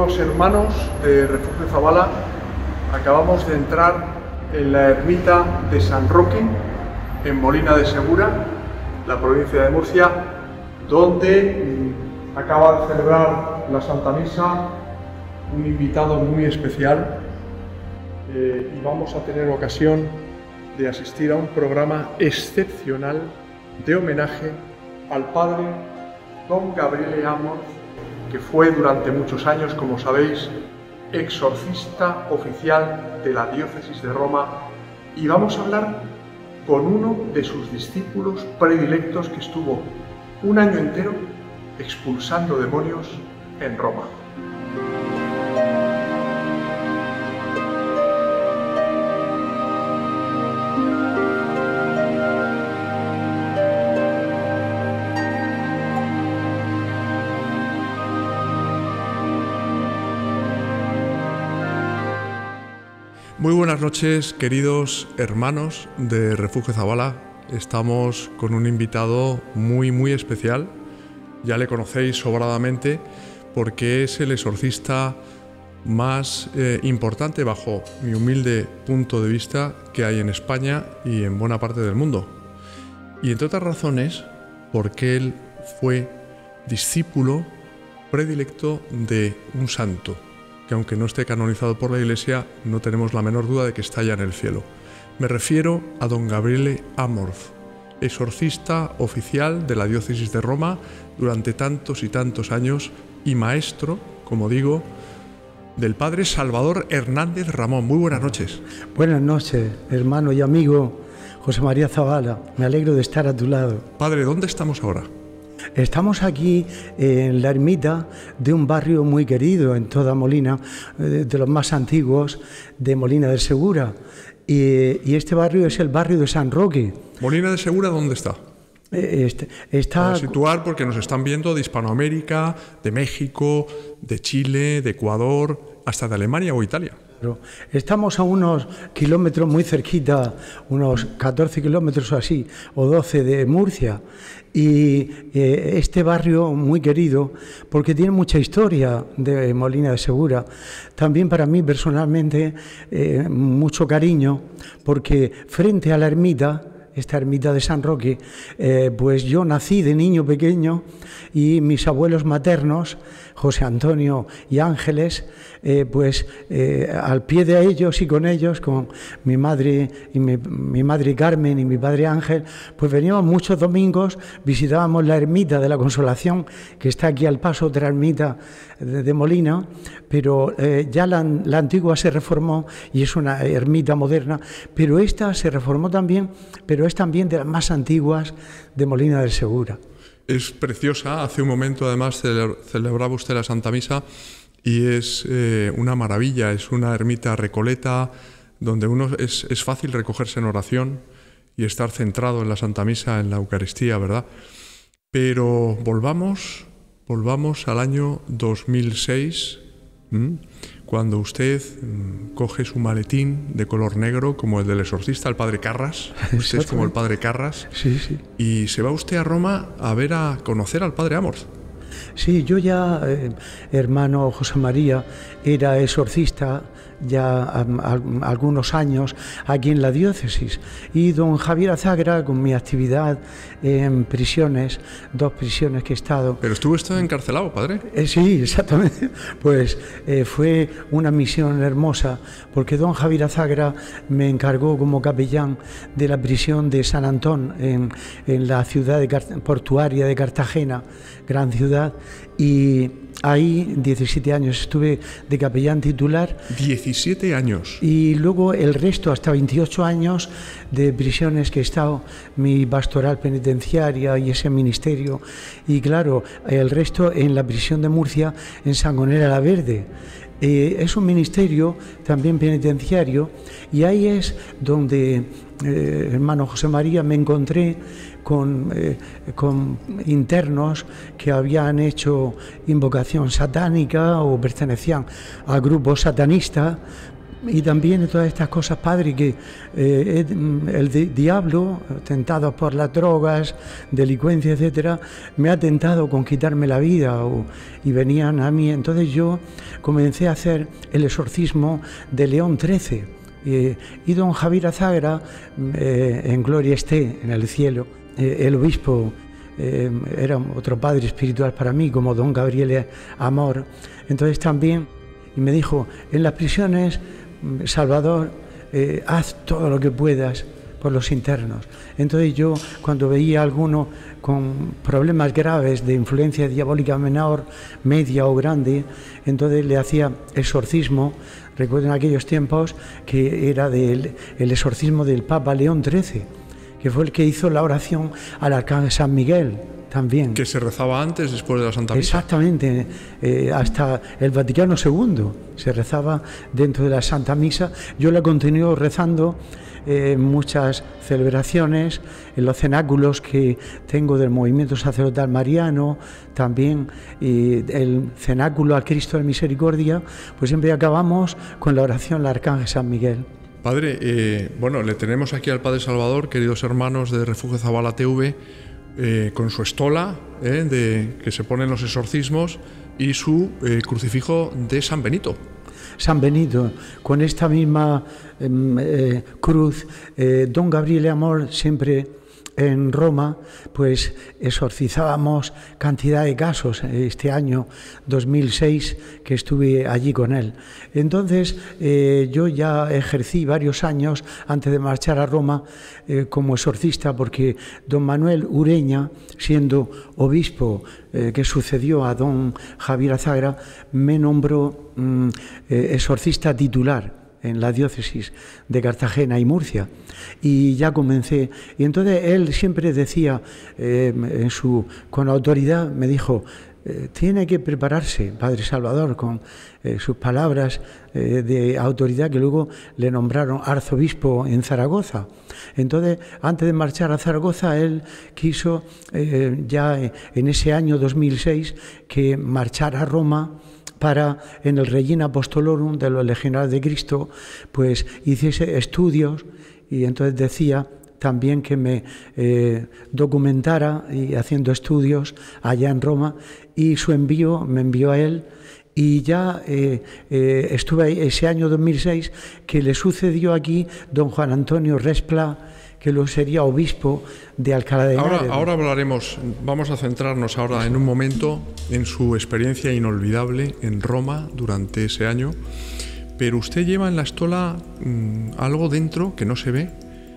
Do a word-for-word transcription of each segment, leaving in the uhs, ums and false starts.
Queridos hermanos de Refugio Zabala, acabamos de entrar en la ermita de San Roque, en Molina de Segura, la provincia de Murcia, donde mmm, acaba de celebrar la Santa Misa un invitado muy especial eh, y vamos a tener ocasión de asistir a un programa excepcional de homenaje al padre don Gabriele Amorth, que fue durante muchos años, como sabéis, exorcista oficial de la diócesis de Roma, y vamos a hablar con uno de sus discípulos predilectos que estuvo un año entero expulsando demonios en Roma. Muy buenas noches, queridos hermanos de Refugio Zabala. Estamos con un invitado muy muy especial. Ya le conocéis sobradamente porque es el exorcista más eh, importante, bajo mi humilde punto de vista, que hay en España y en buena parte del mundo. Y entre otras razones, porque él fue discípulo predilecto de un santo, que aunque no esté canonizado por la Iglesia, no tenemos la menor duda de que está ya en el cielo. Me refiero a don Gabriele Amorth, exorcista oficial de la diócesis de Roma durante tantos y tantos años y maestro, como digo, del padre Salvador Hernández Ramón. Muy buenas noches. Buenas noches, hermano y amigo José María Zabala. Me alegro de estar a tu lado. Padre, ¿dónde estamos ahora? Estamos aquí en la ermita de un barrio muy querido en toda Molina, de los más antiguos de Molina de Segura. Y, y este barrio es el barrio de San Roque. ¿Molina de Segura dónde está? Este, está... Para situar, porque nos están viendo de Hispanoamérica, de México, de Chile, de Ecuador, hasta de Alemania o Italia. Estamos a unos kilómetros muy cerquita, unos catorce kilómetros o así, o doce de Murcia, y eh, este barrio muy querido, porque tiene mucha historia de Molina de Segura, también para mí personalmente eh, mucho cariño, porque frente a la ermita, esta ermita de San Roque, eh, pues yo nací de niño pequeño y mis abuelos maternos, José Antonio y Ángeles, eh, pues eh, al pie de ellos y con ellos, con mi madre y mi, mi madre Carmen y mi padre Ángel, pues veníamos muchos domingos, visitábamos la ermita de la Consolación, que está aquí al paso, otra ermita de, de Molina, pero eh, ya la, la antigua se reformó y es una ermita moderna, pero esta se reformó también, pero es también de las más antiguas de Molina de Segura. Es preciosa. Hace un momento además celebraba usted la Santa Misa y es eh, una maravilla. Es una ermita recoleta donde uno es, es fácil recogerse en oración y estar centrado en la Santa Misa, en la Eucaristía, ¿verdad? Pero volvamos, volvamos al año dos mil seis, ¿m? Cuando usted mmm, coge su maletín de color negro, como el del exorcista, el padre Carras. Usted es como el padre Carras. Sí, sí. Y se va usted a Roma a ver, a conocer al padre Amorth. Sí, yo ya, eh, hermano José María, era exorcista ya um, a, algunos años aquí en la diócesis, y don Javier Azagra, con mi actividad en prisiones, dos prisiones que he estado... ¿Pero estuvo usted encarcelado, padre? Eh, sí, exactamente. Pues eh, fue una misión hermosa, porque don Javier Azagra me encargó como capellán de la prisión de San Antón, en, en la ciudad de portuaria de Cartagena, gran ciudad, y ahí diecisiete años estuve de capellán titular. diecisiete años. Y luego el resto, hasta veintiocho años de prisiones que he estado, mi pastoral penitenciaria y ese ministerio. Y claro, el resto en la prisión de Murcia, en Sangonera la Verde. Eh, es un ministerio también penitenciario, y ahí es donde, eh, hermano José María, me encontré con, eh, con internos que habían hecho invocación satánica o pertenecían a grupos satanistas, Y también todas estas cosas, padre, que eh, el di diablo, tentado por las drogas, delincuencia, etcétera, me ha tentado con quitarme la vida o, y venían a mí. Entonces yo comencé a hacer el exorcismo de León trece. Eh, y don Javier Azagra, eh, en gloria esté en el cielo, eh, el obispo eh, era otro padre espiritual para mí, como don Gabriel Amor. Entonces también, y me dijo, en las prisiones, Salvador, eh, haz todo lo que puedas por los internos. Entonces yo, cuando veía a alguno con problemas graves de influencia diabólica menor, media o grande, entonces le hacía exorcismo. Recuerdo en aquellos tiempos que era del, el exorcismo del Papa León trece, que fue el que hizo la oración al Arcángel San Miguel. También. Que se rezaba antes, después de la Santa Misa. Exactamente, eh, hasta el Vaticano segundo se rezaba dentro de la Santa Misa. Yo la continúo rezando en eh, muchas celebraciones, en los cenáculos que tengo del movimiento sacerdotal mariano, también y el cenáculo al Cristo de Misericordia, pues siempre acabamos con la oración al Arcángel San Miguel. Padre, eh, bueno, le tenemos aquí al Padre Salvador, queridos hermanos de Refugio Zabala T V, Eh, con su estola eh, de, que se pone en los exorcismos y su eh, crucifijo de San Benito. San Benito, con esta misma eh, cruz, eh, don Gabriel Amor siempre en Roma, pues exorcizábamos cantidad de casos este año dos mil seis que estuve allí con él. Entonces eh, yo ya ejercí varios años antes de marchar a Roma eh, como exorcista, porque don Manuel Ureña, siendo obispo eh, que sucedió a don Javier Azagra, me nombró mm, eh, exorcista titular en la diócesis de Cartagena y Murcia, y ya comencé. Y entonces él siempre decía, eh, en su, con autoridad, me dijo, eh, tiene que prepararse, Padre Salvador, con eh, sus palabras eh, de autoridad, que luego le nombraron arzobispo en Zaragoza. Entonces, antes de marchar a Zaragoza, él quiso, eh, ya en ese año dos mil seis, que marchara a Roma para, en el Regina Apostolorum de los Legionarios de Cristo, pues hiciese estudios, y entonces decía también que me eh, documentara y haciendo estudios allá en Roma, y su envío me envió a él. Y ya eh, eh, estuve ahí ese año dos mil seis, que le sucedió aquí don Juan Antonio Respla, que lo sería obispo de Alcalá de Henares. Ahora, ahora hablaremos, vamos a centrarnos ahora en un momento en su experiencia inolvidable en Roma durante ese año, pero usted lleva en la estola mmm, algo dentro que no se ve,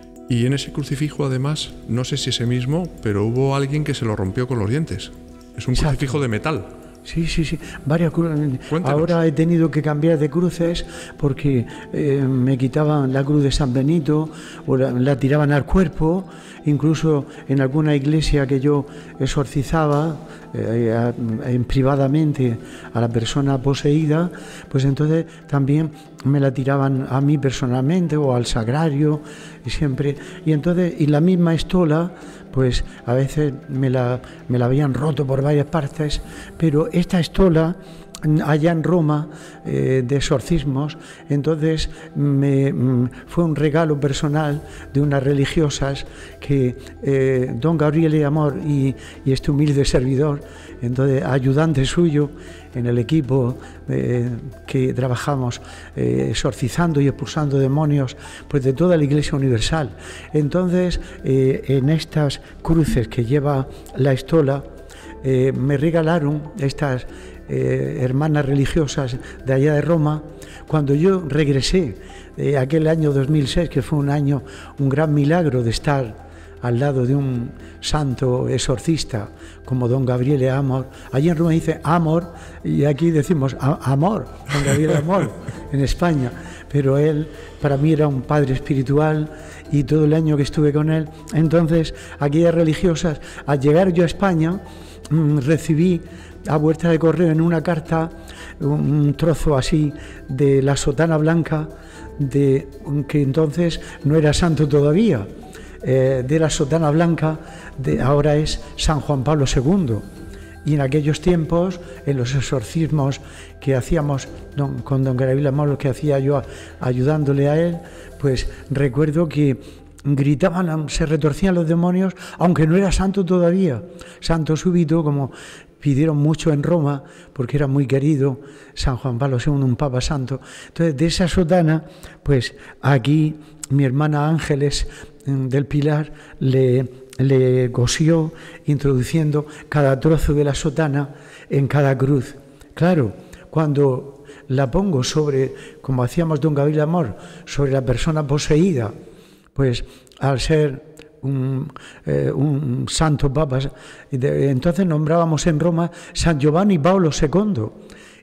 y en ese crucifijo además, no sé si ese mismo, pero hubo alguien que se lo rompió con los dientes. Es un Exacto. Crucifijo de metal. Sí, sí, sí, varias cruces. Ahora he tenido que cambiar de cruces porque eh, me quitaban la cruz de San Benito o la, la tiraban al cuerpo. Incluso en alguna iglesia que yo exorcizaba eh, a, en privadamente a la persona poseída, pues entonces también me la tiraban a mí personalmente o al sagrario, y siempre. Y entonces, y la misma estola, pues a veces me la, me la habían roto por varias partes, pero esta estola allá en Roma eh, de exorcismos, entonces me, fue un regalo personal de unas religiosas que eh, don Gabriel Amor y, y este humilde servidor, entonces ayudante suyo en el equipo eh, que trabajamos eh, exorcizando y expulsando demonios, pues de toda la Iglesia Universal. Entonces eh, en estas cruces que lleva la estola eh, me regalaron estas Eh, hermanas religiosas de allá de Roma, cuando yo regresé eh, aquel año dos mil seis, que fue un año, un gran milagro de estar al lado de un santo exorcista como don Gabriel Amor. Allí en Roma dice Amor, y aquí decimos Amor, don Gabriel Amor, en España. Pero él para mí era un padre espiritual, y todo el año que estuve con él, entonces aquellas religiosas, al llegar yo a España, mmm, recibí a vuelta de correo en una carta un trozo así de la sotana blanca, de que entonces no era santo todavía, eh, de la sotana blanca de ahora es San Juan Pablo segundo, Y en aquellos tiempos, en los exorcismos que hacíamos don, con don Gabriel Amor, lo que hacía yo ayudándole a él, pues recuerdo que gritaban, se retorcían los demonios, aunque no era santo todavía, santo súbito, como pidieron mucho en Roma, porque era muy querido San Juan Pablo segundo, un papa santo. Entonces, de esa sotana, pues aquí mi hermana Ángeles del Pilar le, le cosió, introduciendo cada trozo de la sotana en cada cruz. Claro, cuando la pongo sobre, como hacíamos don Gabriel Amor, sobre la persona poseída, pues al ser un, eh, un santo papa, entonces nombrábamos en Roma San Giovanni Paolo segundo,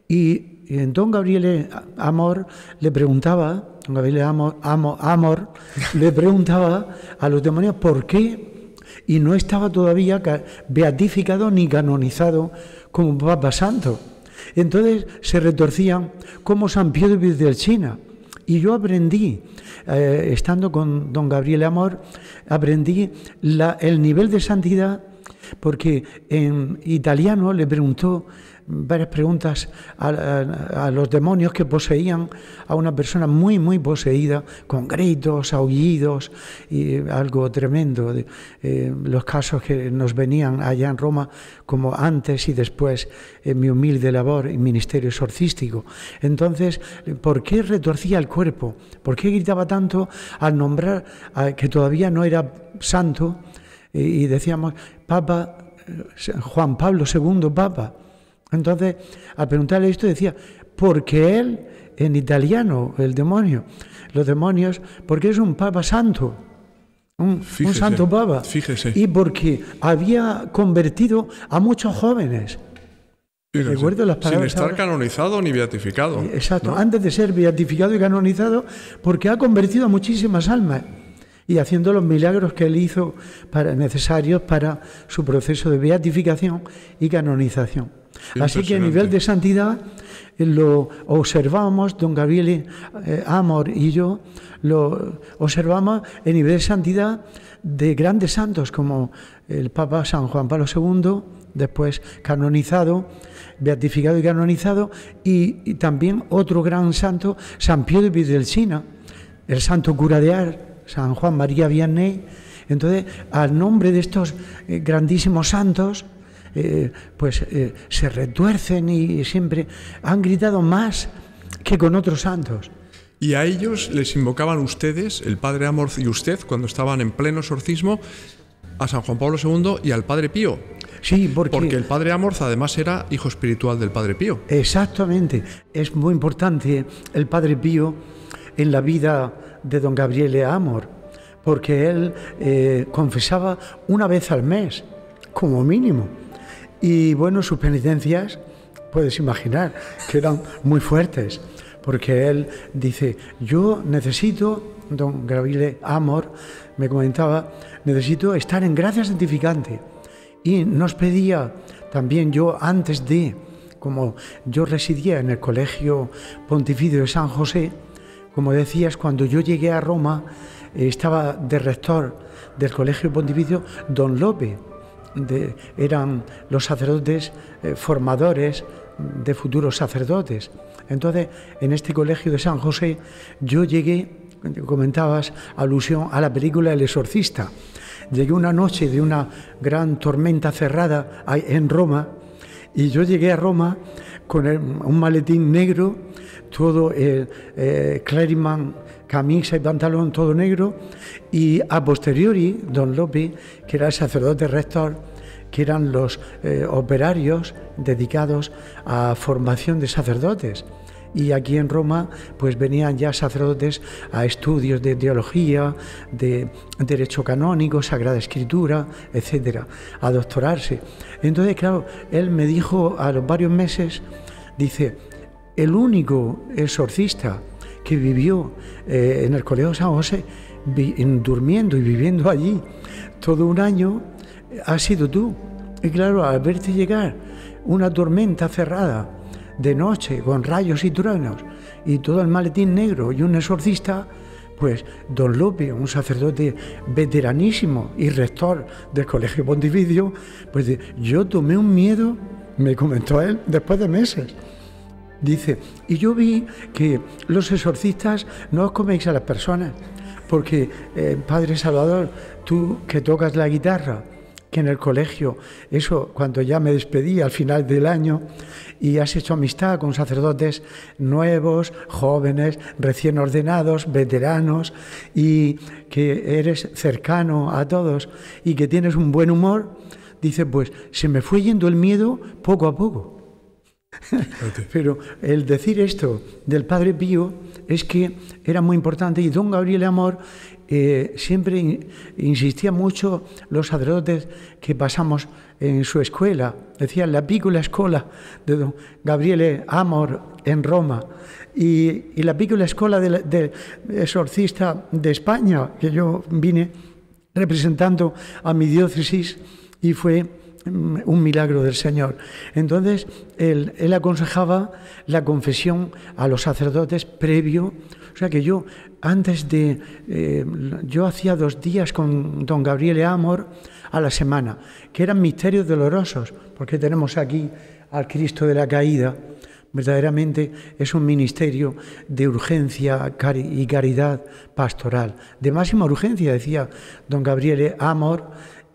y, y don Gabriel Amor le preguntaba, don Gabriel Amor, Amor, Amor le preguntaba a los demonios por qué, y no estaba todavía beatificado ni canonizado como papa santo. Entonces se retorcían como San Pío de Pietrelcina. Y yo aprendí, eh, estando con don Gabriel Amor, aprendí la, el nivel de santidad, porque en italiano le preguntó varias preguntas a, a, a los demonios que poseían a una persona muy, muy poseída, con gritos, aullidos y algo tremendo. Eh, los casos que nos venían allá en Roma, como antes y después en mi humilde labor y ministerio exorcístico. Entonces, ¿por qué retorcía el cuerpo? ¿Por qué gritaba tanto al nombrar a, que todavía no era santo? Y, y decíamos, Papa, Juan Pablo segundo, Papa. Entonces, al preguntarle esto, decía, porque él, en italiano, el demonio, los demonios, porque es un papa santo, un, fíjese, un santo papa, fíjese. Y porque había convertido a muchos jóvenes. Fíjese, Recuerdo las palabras. Sin estar ahora, canonizado ni beatificado. Exacto, ¿no? Antes de ser beatificado y canonizado, porque ha convertido a muchísimas almas. Y haciendo los milagros que él hizo para, necesarios para su proceso de beatificación y canonización. Así que a nivel de santidad lo observamos, don Gabriel eh, Amor y yo, lo observamos en nivel de santidad de grandes santos como el Papa San Juan Pablo segundo, después canonizado, beatificado y canonizado, y, y también otro gran santo, San Pío de Pietrelcina, el santo cura de Ars, San Juan María Vianney. Entonces, al nombre de estos eh, grandísimos santos, eh, pues eh, se retuercen y siempre han gritado más que con otros santos. Y a ellos les invocaban ustedes, el Padre Amor y usted, cuando estaban en pleno exorcismo, a San Juan Pablo segundo y al Padre Pío. Sí, porque, porque el Padre Amorz además era hijo espiritual del Padre Pío. Exactamente. Es muy importante el Padre Pío en la vida de don Gabriel Amor, porque él eh, confesaba una vez al mes, como mínimo. Y bueno, sus penitencias, puedes imaginar, que eran muy fuertes, porque él dice, yo necesito, don Gabriel Amor me comentaba, necesito estar en gracia santificante. Y nos pedía también yo, antes de, como yo residía en el Colegio Pontificio de San José, como decías, cuando yo llegué a Roma, eh, estaba de rector del Colegio Pontificio don Lope. De, eran los sacerdotes eh, formadores de futuros sacerdotes. Entonces, en este Colegio de San José, yo llegué, comentabas, alusión a la película El Exorcista. Llegué una noche de una gran tormenta cerrada en Roma, y yo llegué a Roma con el, un maletín negro, todo el eh, clériman, camisa y pantalón, todo negro, y a posteriori, don Lope, que era el sacerdote rector, que eran los eh, operarios dedicados a formación de sacerdotes. Y aquí en Roma pues venían ya sacerdotes a estudios de teología, de derecho canónico, Sagrada Escritura, etcétera, a doctorarse. Entonces, claro, él me dijo a los varios meses, dice, el único exorcista que vivió eh, en el Colegio San José, vi, en, durmiendo y viviendo allí todo un año, ha sido tú. Y claro, al verte llegar una tormenta cerrada, de noche, con rayos y truenos, y todo el maletín negro y un exorcista, Pues don Lope, un sacerdote veteranísimo y rector del Colegio Pontificio, pues de, yo tomé un miedo, me comentó él, después de meses. Dice, y yo vi que los exorcistas no os coméis a las personas, porque, eh, Padre Salvador, tú que tocas la guitarra, que en el colegio, eso cuando ya me despedí al final del año, y has hecho amistad con sacerdotes nuevos, jóvenes, recién ordenados, veteranos, y que eres cercano a todos y que tienes un buen humor, dice, pues se me fue yendo el miedo poco a poco. Pero el decir esto del Padre Pío es que era muy importante, y don Gabriel Amor eh, siempre in, insistía mucho, los sacerdotes que pasamos en su escuela, decían la piccola escuela de don Gabriele Amor en Roma, y, y la piccola escuela de, de exorcista de España, que yo vine representando a mi diócesis, y fue un milagro del Señor. Entonces, él, él aconsejaba la confesión a los sacerdotes previo, o sea que yo, antes de, eh, yo hacía dos días con don Gabriele Amor a la semana, que eran misterios dolorosos, porque tenemos aquí al Cristo de la Caída. Verdaderamente es un ministerio de urgencia y caridad pastoral, de máxima urgencia, decía don Gabriele Amor,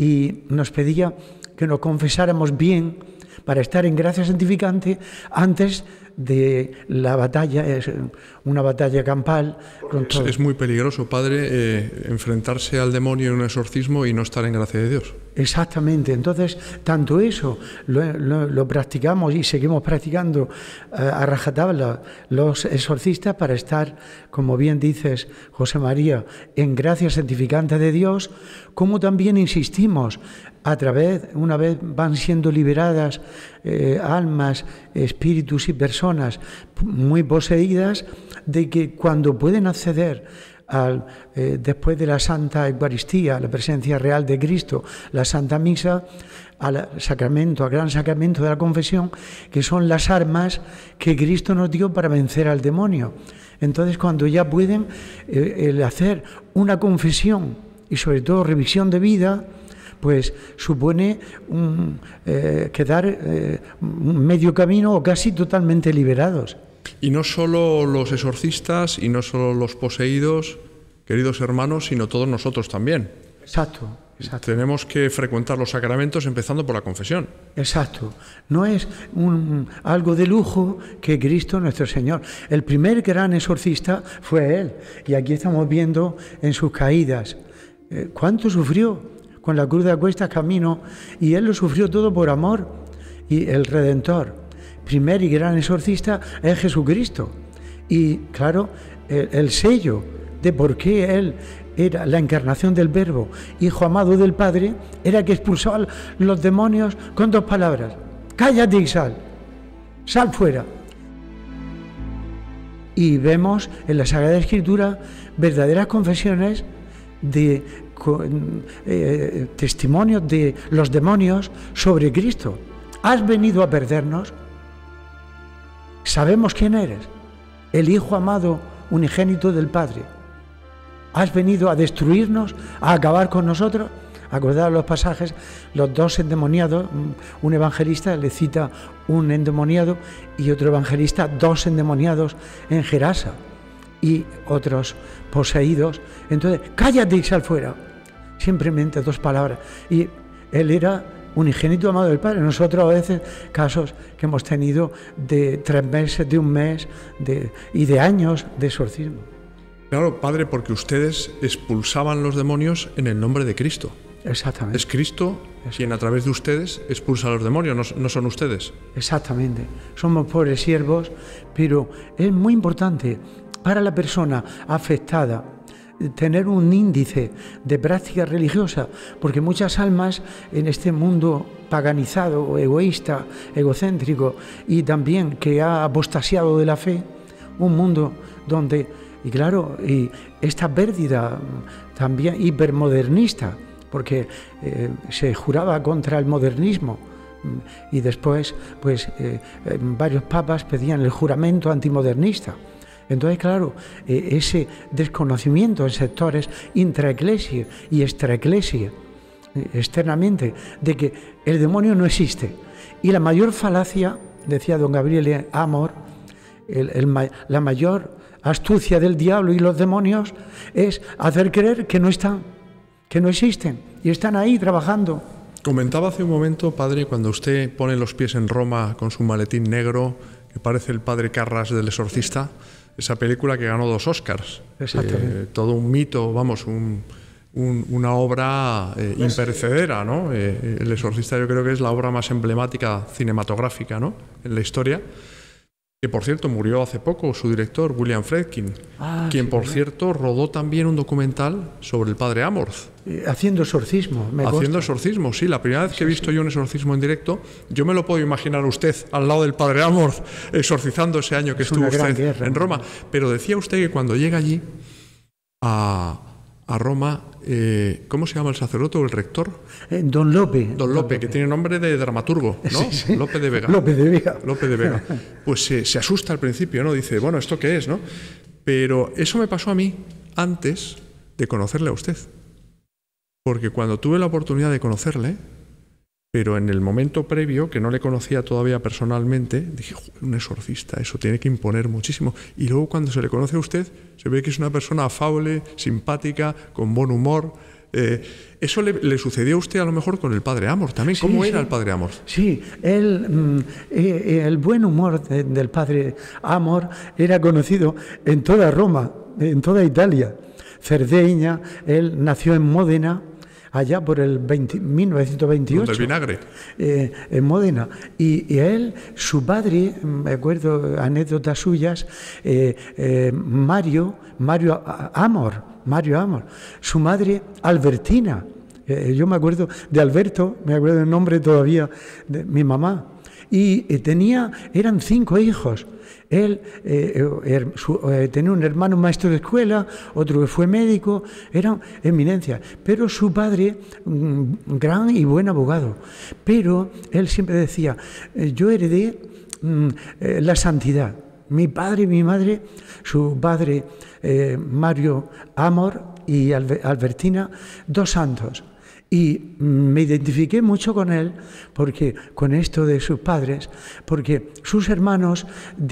y nos pedía que nos confesáramos bien para estar en gracia santificante antes de la batalla, es una batalla campal. Con es, es muy peligroso, padre, eh, enfrentarse al demonio en un exorcismo y no estar en gracia de Dios. Exactamente, entonces tanto eso lo, lo, lo practicamos y seguimos practicando eh, a rajatabla los exorcistas para estar, como bien dices, José María, en gracia santificante de Dios, como también insistimos, a través, una vez van siendo liberadas eh, almas, espíritus y personas muy poseídas, de que cuando pueden acceder al, eh, después de la Santa Eucaristía, la presencia real de Cristo, la Santa Misa, al sacramento, al gran sacramento de la confesión, que son las armas que Cristo nos dio para vencer al demonio. Entonces, cuando ya pueden eh, el hacer una confesión y sobre todo revisión de vida, pues supone un, eh, quedar eh, un medio camino o casi totalmente liberados. Y no solo los exorcistas y no solo los poseídos, queridos hermanos, sino todos nosotros también. Exacto, exacto. Tenemos que frecuentar los sacramentos empezando por la confesión. Exacto. No es un, algo de lujo que Cristo nuestro Señor. El primer gran exorcista fue Él. Y aquí estamos viendo en sus caídas. Eh, ¿Cuánto sufrió? Con la cruz de a cuestas camino, y Él lo sufrió todo por amor. Y el Redentor, primer y gran exorcista, es Jesucristo. Y claro, el, el sello de por qué Él era la encarnación del Verbo, Hijo amado del Padre, era que expulsaba los demonios con dos palabras: cállate y sal, sal fuera. Y vemos en la Sagrada Escritura verdaderas confesiones de Con, eh, testimonios de los demonios sobre Cristo. ¿Has venido a perdernos? Sabemos quién eres, el Hijo amado unigénito del Padre. ¿Has venido a destruirnos, a acabar con nosotros? Acordaos los pasajes, los dos endemoniados, un evangelista le cita un endemoniado y otro evangelista dos endemoniados en Gerasa y otros poseídos. Entonces, cállate y sal fuera. Simplemente dos palabras. Y Él era unigénito amado del Padre. Nosotros a veces, casos que hemos tenido de tres meses, de un mes de, y de años de exorcismo. Claro, Padre, porque ustedes expulsaban los demonios en el nombre de Cristo. Exactamente. Es Cristo quien a través de ustedes expulsa a los demonios, no, no son ustedes. Exactamente. Somos pobres siervos, pero es muy importante para la persona afectada tener un índice de práctica religiosa, porque muchas almas en este mundo paganizado, egoísta, egocéntrico y también que ha apostasiado de la fe, un mundo donde, y claro, y esta pérdida también hipermodernista, porque eh, se juraba contra el modernismo y después pues eh, varios papas pedían el juramento antimodernista. Entonces, claro, eh, ese desconocimiento en sectores intraeclesia y extraeclesia, eh, externamente, de que el demonio no existe. Y la mayor falacia, decía don Gabriele Amor, el, el, la mayor astucia del diablo y los demonios es hacer creer que no están, que no existen, y están ahí trabajando. Comentaba hace un momento, padre, cuando usted pone los pies en Roma con su maletín negro, que parece el padre Carras del Exorcista, esa película que ganó dos Oscars. Exactamente. Eh, todo un mito, vamos, un, un, una obra eh, imperecedera, ¿no? Eh, el Exorcista yo creo que es la obra más emblemática cinematográfica, ¿no?, en la historia. Que, por cierto, murió hace poco su director, William Friedkin, ah, quien, sí, por ¿verdad? cierto, rodó también un documental sobre el padre Amorth. Eh, haciendo exorcismo, me Haciendo consta. exorcismo, sí. La primera vez que he visto sí. yo un exorcismo en directo, yo me lo puedo imaginar usted al lado del padre Amorth, exorcizando ese año que es estuvo usted guerra, en Roma. Pero decía usted que cuando llega allí, a, a Roma, eh, ¿cómo se llama el sacerdote o el rector? Eh, don Lope. Don Lope, Lope, que tiene nombre de dramaturgo, ¿no? Sí, sí. Lope de Vega. Lope de Vega. Lope de Vega. Pues se, se asusta al principio, ¿no? Dice, bueno, ¿esto qué es, no? Pero eso me pasó a mí antes de conocerle a usted. Porque cuando tuve la oportunidad de conocerle, pero en el momento previo, que no le conocía todavía personalmente, dije, un exorcista, eso tiene que imponer muchísimo. Y luego cuando se le conoce a usted, se ve que es una persona afable, simpática, con buen humor. Eh, eso le, le sucedió a usted a lo mejor con el padre Amorth también. ¿Cómo sí, era sí. el padre Amorth? Sí, él, mm, eh, el buen humor de, del padre Amorth era conocido en toda Roma, en toda Italia. Cerdeña, él nació en Módena, allá por el veinte, mil novecientos veintiocho. Del vinagre. Eh, en Módena. Y, y él, su padre, me acuerdo anécdotas suyas, eh, eh, Mario, Mario Amorth, Mario Amorth. Su madre, Albertina. Eh, yo me acuerdo de Alberto, me acuerdo del nombre todavía de mi mamá. Y eh, tenía, eran cinco hijos. Él eh, eh, su, eh, tenía un hermano maestro de escuela, otro que fue médico, eran eminencias. Pero su padre, un gran y buen abogado. Pero él siempre decía, eh, yo heredé mm, eh, la santidad. Mi padre y mi madre, su padre eh, Mario Amorth y Albertina, dos santos. Y me identifiqué mucho con él, porque con esto de sus padres, porque sus hermanos,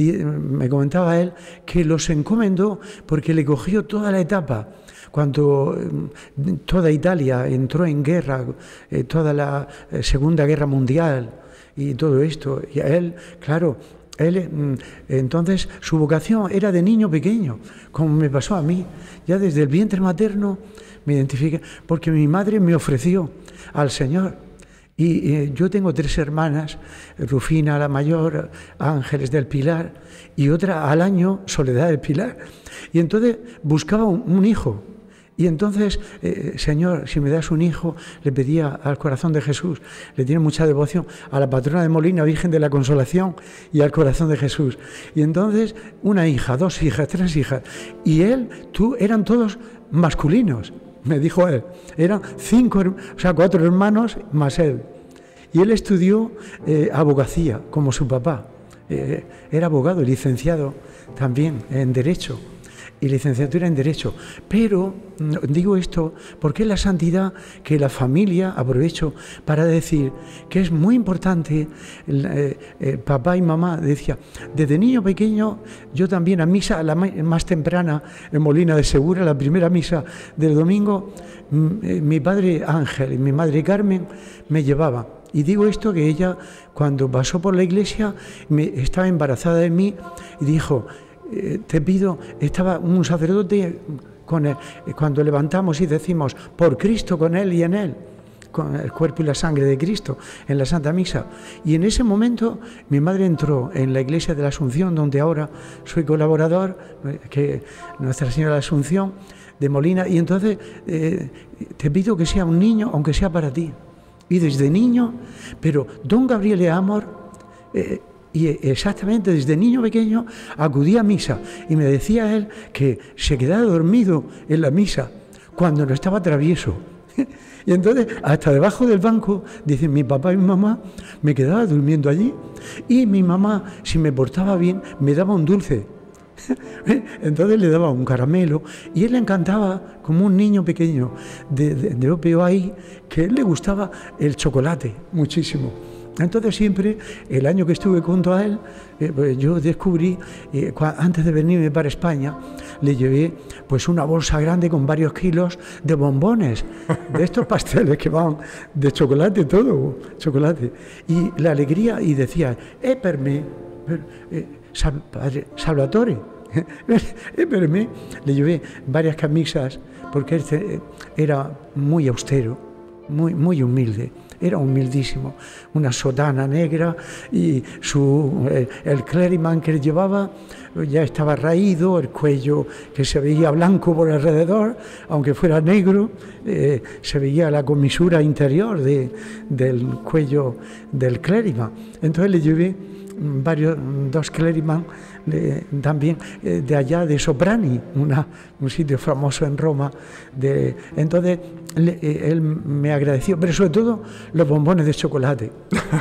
me comentaba él, que los encomendó porque le cogió toda la etapa. Cuando toda Italia entró en guerra, toda la Segunda Guerra Mundial y todo esto, y a él, claro, él, entonces su vocación era de niño pequeño, como me pasó a mí, ya desde el vientre materno. Me identifiqué, porque mi madre me ofreció al Señor. Y eh, yo tengo tres hermanas, Rufina la mayor, Ángeles del Pilar, y otra al año, Soledad del Pilar. Y entonces buscaba un, un hijo. Y entonces, eh, Señor, si me das un hijo, le pedía al corazón de Jesús, le tiene mucha devoción a la patrona de Molina, Virgen de la Consolación, y al corazón de Jesús. Y entonces, una hija, dos hijas, tres hijas. Y él, tú, eran todos masculinos. Me dijo él, eran cinco, o sea, cuatro hermanos más él. Y él estudió eh, abogacía, como su papá. Eh, era abogado, licenciado también en Derecho. Y licenciatura en Derecho. Pero digo esto porque es la santidad que la familia, aprovecho para decir que es muy importante. Eh, eh, papá y mamá decía, desde niño pequeño, yo también a misa, la más temprana en Molina de Segura, la primera misa del domingo, mi padre Ángel y mi madre Carmen me llevaban. Y digo esto que ella, cuando pasó por la iglesia, me, estaba embarazada de mí y dijo, te pido, estaba un sacerdote con él, cuando levantamos y decimos por Cristo, con él y en él, con el cuerpo y la sangre de Cristo en la Santa Misa. Y en ese momento mi madre entró en la iglesia de la Asunción, donde ahora soy colaborador, que Nuestra Señora de la Asunción de Molina, y entonces eh, te pido que sea un niño, aunque sea para ti. Y desde niño, pero don Gabriele Amorth, eh, y exactamente desde niño pequeño acudía a misa y me decía él que se quedaba dormido en la misa cuando no estaba travieso. Y entonces hasta debajo del banco, dicen mi papá y mi mamá, me quedaba durmiendo allí y mi mamá, si me portaba bien, me daba un dulce Entonces le daba un caramelo y él le encantaba, como un niño pequeño. De, de, de veo ahí que a él le gustaba el chocolate muchísimo. Entonces siempre, el año que estuve junto a él, eh, pues yo descubrí, eh, antes de venirme para España, le llevé pues una bolsa grande con varios kilos de bombones, de estos pasteles que van de chocolate, todo, chocolate. Y la alegría, y decía, eh, per me, per, eh, Sal, padre, Salvatore, eh, per me, le llevé varias camisas, porque este era muy austero, muy, muy humilde. Era humildísimo, una sotana negra y su, el, el clériman que llevaba ya estaba raído, el cuello que se veía blanco por alrededor, aunque fuera negro, eh, se veía la comisura interior de, del cuello del clériman. Entonces le llevé varios, dos clériman eh, también eh, de allá de Soprani, una, un sitio famoso en Roma. De, entonces le, eh, él me agradeció, pero sobre todo los bombones de chocolate.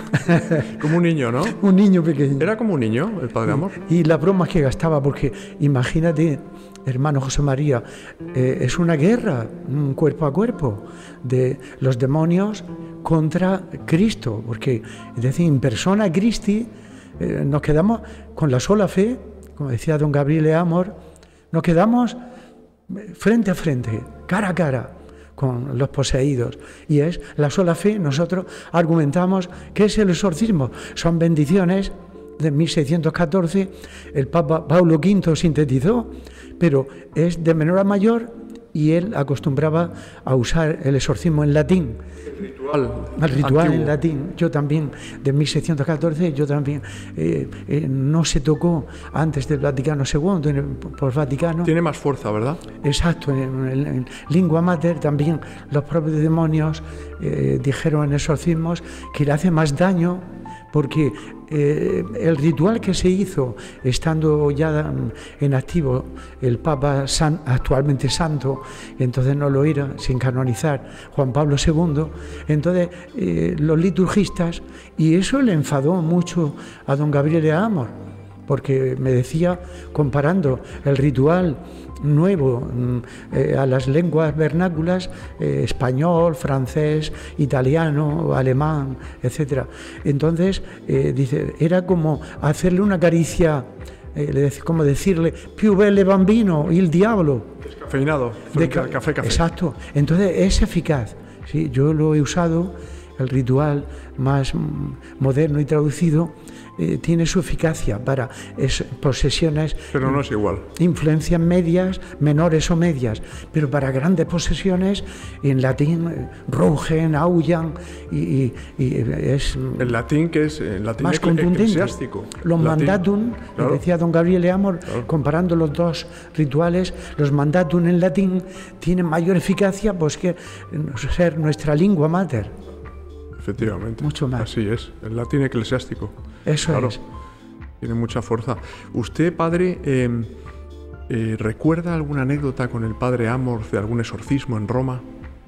Como un niño, ¿no? Un niño pequeño. Era como un niño, el Padre Amor. Y, y las bromas que gastaba, porque imagínate, hermano José María, eh, es una guerra, un cuerpo a cuerpo, de los demonios contra Cristo, porque es decir, en persona Christi, eh, nos quedamos con la sola fe, como decía don Gabriele Amor, nos quedamos frente a frente, cara a cara con los poseídos, y es la sola fe. Nosotros argumentamos que es el exorcismo, son bendiciones de mil seiscientos catorce, el Papa Paulo quinto sintetizó, pero es de menor a mayor, y él acostumbraba a usar el exorcismo en latín. El ritual. El ritual antiguo. En latín. Yo también, de mil seiscientos catorce, yo también, eh, eh, no se tocó antes del Vaticano segundo, en el, por Vaticano. Tiene más fuerza, ¿verdad? Exacto, en, en, en lingua mater también los propios demonios eh, dijeron en exorcismos que le hace más daño, porque eh, el ritual que se hizo estando ya en activo el Papa San, actualmente santo, entonces no lo era, sin canonizar, Juan Pablo segundo, entonces eh, los liturgistas, y eso le enfadó mucho a don Gabriele Amor, porque me decía, comparando el ritual nuevo eh, a las lenguas vernáculas, eh, español, francés, italiano, alemán, etcétera. Entonces, eh, dice, era como hacerle una caricia, eh, como decirle, più belle bambino, il diablo. Descafeinado, De ca café, café. Exacto. Entonces, es eficaz. Sí, yo lo he usado, el ritual más moderno y traducido, eh, tiene su eficacia para es, posesiones. Pero no es igual. Influencias medias, menores o medias, pero para grandes posesiones, en latín, eh, rugen, aullan, y, y, y es. El latín, que es el latín más contundente. Eclesiástico. Los latín. Mandatum, claro. Decía don Gabriele Amor, claro. Comparando los dos rituales, los mandatum en latín tienen mayor eficacia, pues que ser nuestra lengua mater. Efectivamente. Mucho más. Así es, el latín eclesiástico. Eso claro, es. Tiene mucha fuerza. ¿Usted, padre, eh, eh, recuerda alguna anécdota con el Padre Amor de algún exorcismo en Roma?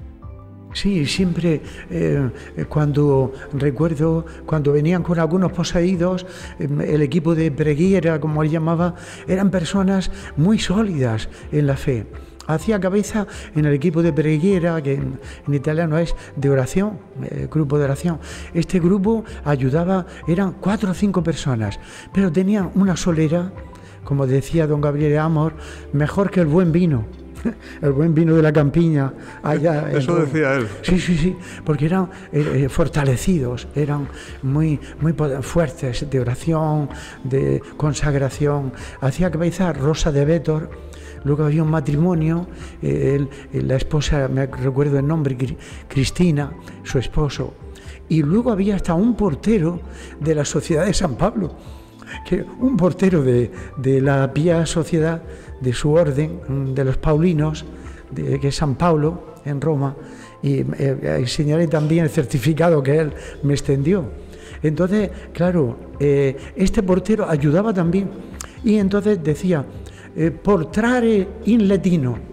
Sí, siempre eh, cuando recuerdo, cuando venían con algunos poseídos, eh, el equipo de Preghiera, como él llamaba, eran personas muy sólidas en la fe. Hacía cabeza en el equipo de Preghiera, que en, en italiano es de oración, eh, grupo de oración. Este grupo ayudaba, eran cuatro o cinco personas, pero tenían una solera, como decía don Gabriele Amor, mejor que el buen vino. El buen vino de la campiña allá. Eso decía él. Sí, sí, sí, porque eran eh, fortalecidos, eran muy, muy fuertes de oración, de consagración. Hacía cabeza Rosa de Bétor. Luego había un matrimonio, eh, él, la esposa, me recuerdo el nombre, Cristina, su esposo. Y luego había hasta un portero de la Sociedad de San Pablo, que un portero de, de la Pía Sociedad, de su orden, de los Paulinos, de, que es San Pablo, en Roma, y eh, enseñaré también el certificado que él me extendió. Entonces, claro, eh, este portero ayudaba también, y entonces decía, eh, portrare in latino,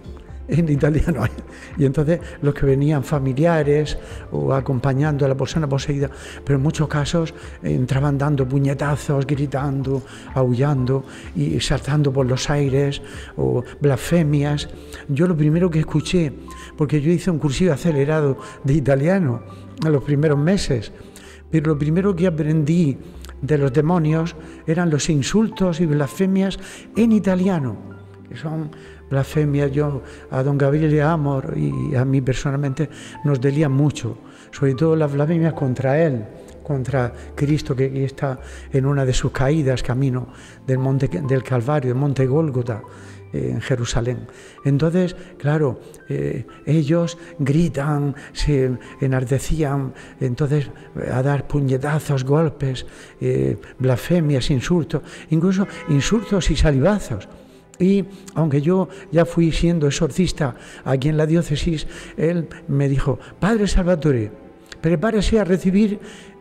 en italiano. Y entonces los que venían familiares o acompañando a la persona poseída, pero en muchos casos entraban dando puñetazos, gritando, aullando y saltando por los aires o blasfemias. Yo lo primero que escuché, porque yo hice un cursillo acelerado de italiano en los primeros meses, pero lo primero que aprendí de los demonios eran los insultos y blasfemias en italiano, que son blasfemias. Yo a don Gabriele Amor y a mí personalmente nos dolían mucho, sobre todo las blasfemias contra él, contra Cristo, que está en una de sus caídas camino del monte del Calvario, del monte Gólgota, en Jerusalén. Entonces, claro, eh, ellos gritan, se enardecían, entonces a dar puñetazos, golpes, eh, blasfemias, insultos, incluso insultos y salivazos. Y aunque yo ya fui siendo exorcista aquí en la diócesis, él me dijo: Padre Salvatore, prepárese a recibir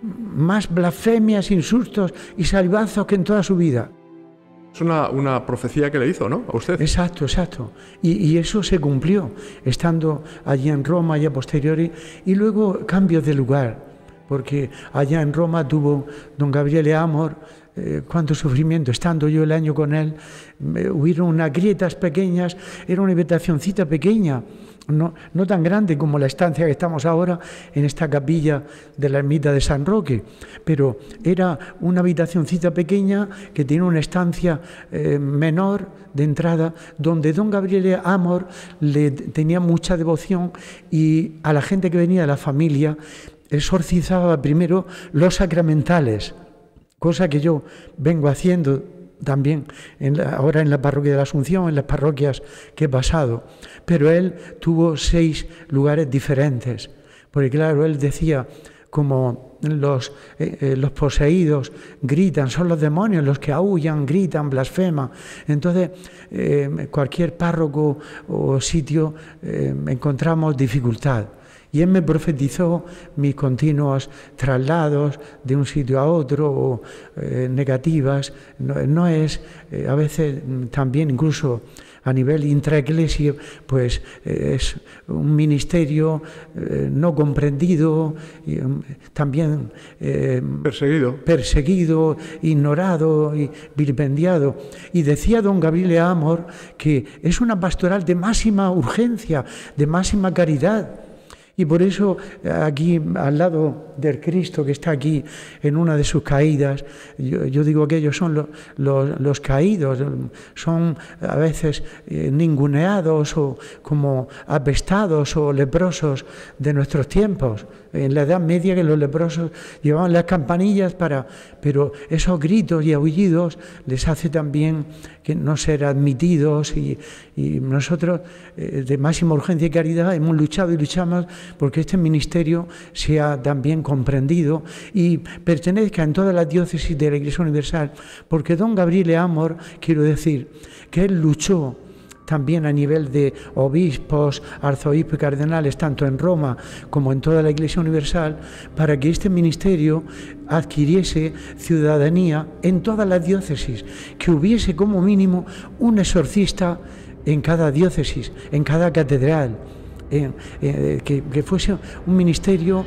más blasfemias, insultos y salivazos que en toda su vida. Es una, una profecía que le hizo, ¿no?, a usted. Exacto, exacto. Y, y eso se cumplió, estando allí en Roma y a posteriori, y luego cambios de lugar, porque allá en Roma tuvo don Gabriele Amor eh, cuánto sufrimiento. Estando yo el año con él, eh, hubieron unas grietas pequeñas, era una habitacioncita pequeña, no, no tan grande como la estancia que estamos ahora en esta capilla de la ermita de San Roque, pero era una habitacioncita pequeña que tiene una estancia eh, menor de entrada, donde don Gabriele Amor le tenía mucha devoción, y a la gente que venía de la familia exorcizaba primero los sacramentales, cosa que yo vengo haciendo también en la, ahora en la parroquia de la Asunción, en las parroquias que he pasado. Pero él tuvo seis lugares diferentes, porque claro, él decía, como los, eh, los poseídos gritan, son los demonios los que aúllan, gritan, blasfeman. Entonces, eh, cualquier párroco o sitio eh, encontramos dificultad. Y él me profetizó mis continuos traslados de un sitio a otro, o eh, negativas. No, no es, eh, a veces también incluso a nivel intraiglesia, pues eh, es un ministerio eh, no comprendido, y, um, también eh, perseguido. perseguido, ignorado y vilipendiado. Y decía don Gabriele Amor que es una pastoral de máxima urgencia, de máxima caridad. Y por eso aquí al lado del Cristo que está aquí en una de sus caídas, yo, yo digo que ellos son los, los, los caídos, son a veces eh, ninguneados o como apestados o leprosos de nuestros tiempos. En la Edad Media, que los leprosos llevaban las campanillas para... Pero esos gritos y aullidos les hace también que no ser admitidos, y, y nosotros eh, de máxima urgencia y caridad hemos luchado y luchamos porque este ministerio sea también comprendido y pertenezca en todas las diócesis de la Iglesia Universal, porque don Gabriele Amor, quiero decir, que él luchó también a nivel de obispos, arzobispos y cardenales, tanto en Roma como en toda la Iglesia Universal, para que este ministerio adquiriese ciudadanía en todas las diócesis, que hubiese como mínimo un exorcista en cada diócesis, en cada catedral. Eh, eh, que, que fuese un ministerio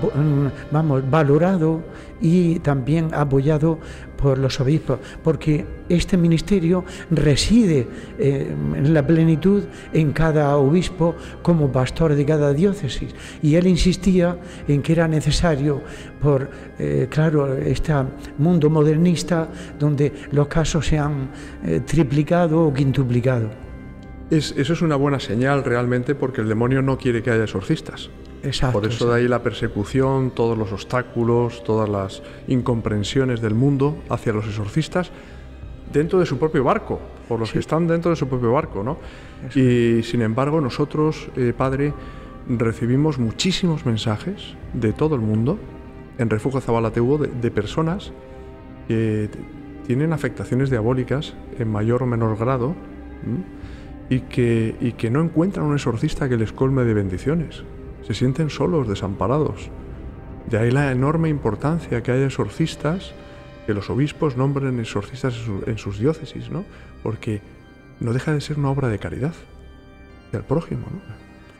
vamos, valorado y también apoyado por los obispos, porque este ministerio reside eh, en la plenitud en cada obispo como pastor de cada diócesis, y él insistía en que era necesario por, eh, claro, este mundo modernista donde los casos se han eh, triplicado o quintuplicado. Es, eso es una buena señal realmente, porque el demonio no quiere que haya exorcistas. Exacto, Por eso de ahí la persecución, todos los obstáculos, todas las incomprensiones del mundo hacia los exorcistas dentro de su propio barco, por los sí. que están dentro de su propio barco, ¿no? Eso. Y sin embargo nosotros, eh, Padre, recibimos muchísimos mensajes de todo el mundo en Refugio Zabala T V de, de personas que tienen afectaciones diabólicas en mayor o menor grado, ¿m? Y que, y que no encuentran un exorcista que les colme de bendiciones. Se sienten solos, desamparados. De ahí la enorme importancia que haya exorcistas, que los obispos nombren exorcistas en, su, en sus diócesis, ¿no? Porque no deja de ser una obra de caridad. del prójimo, ¿no?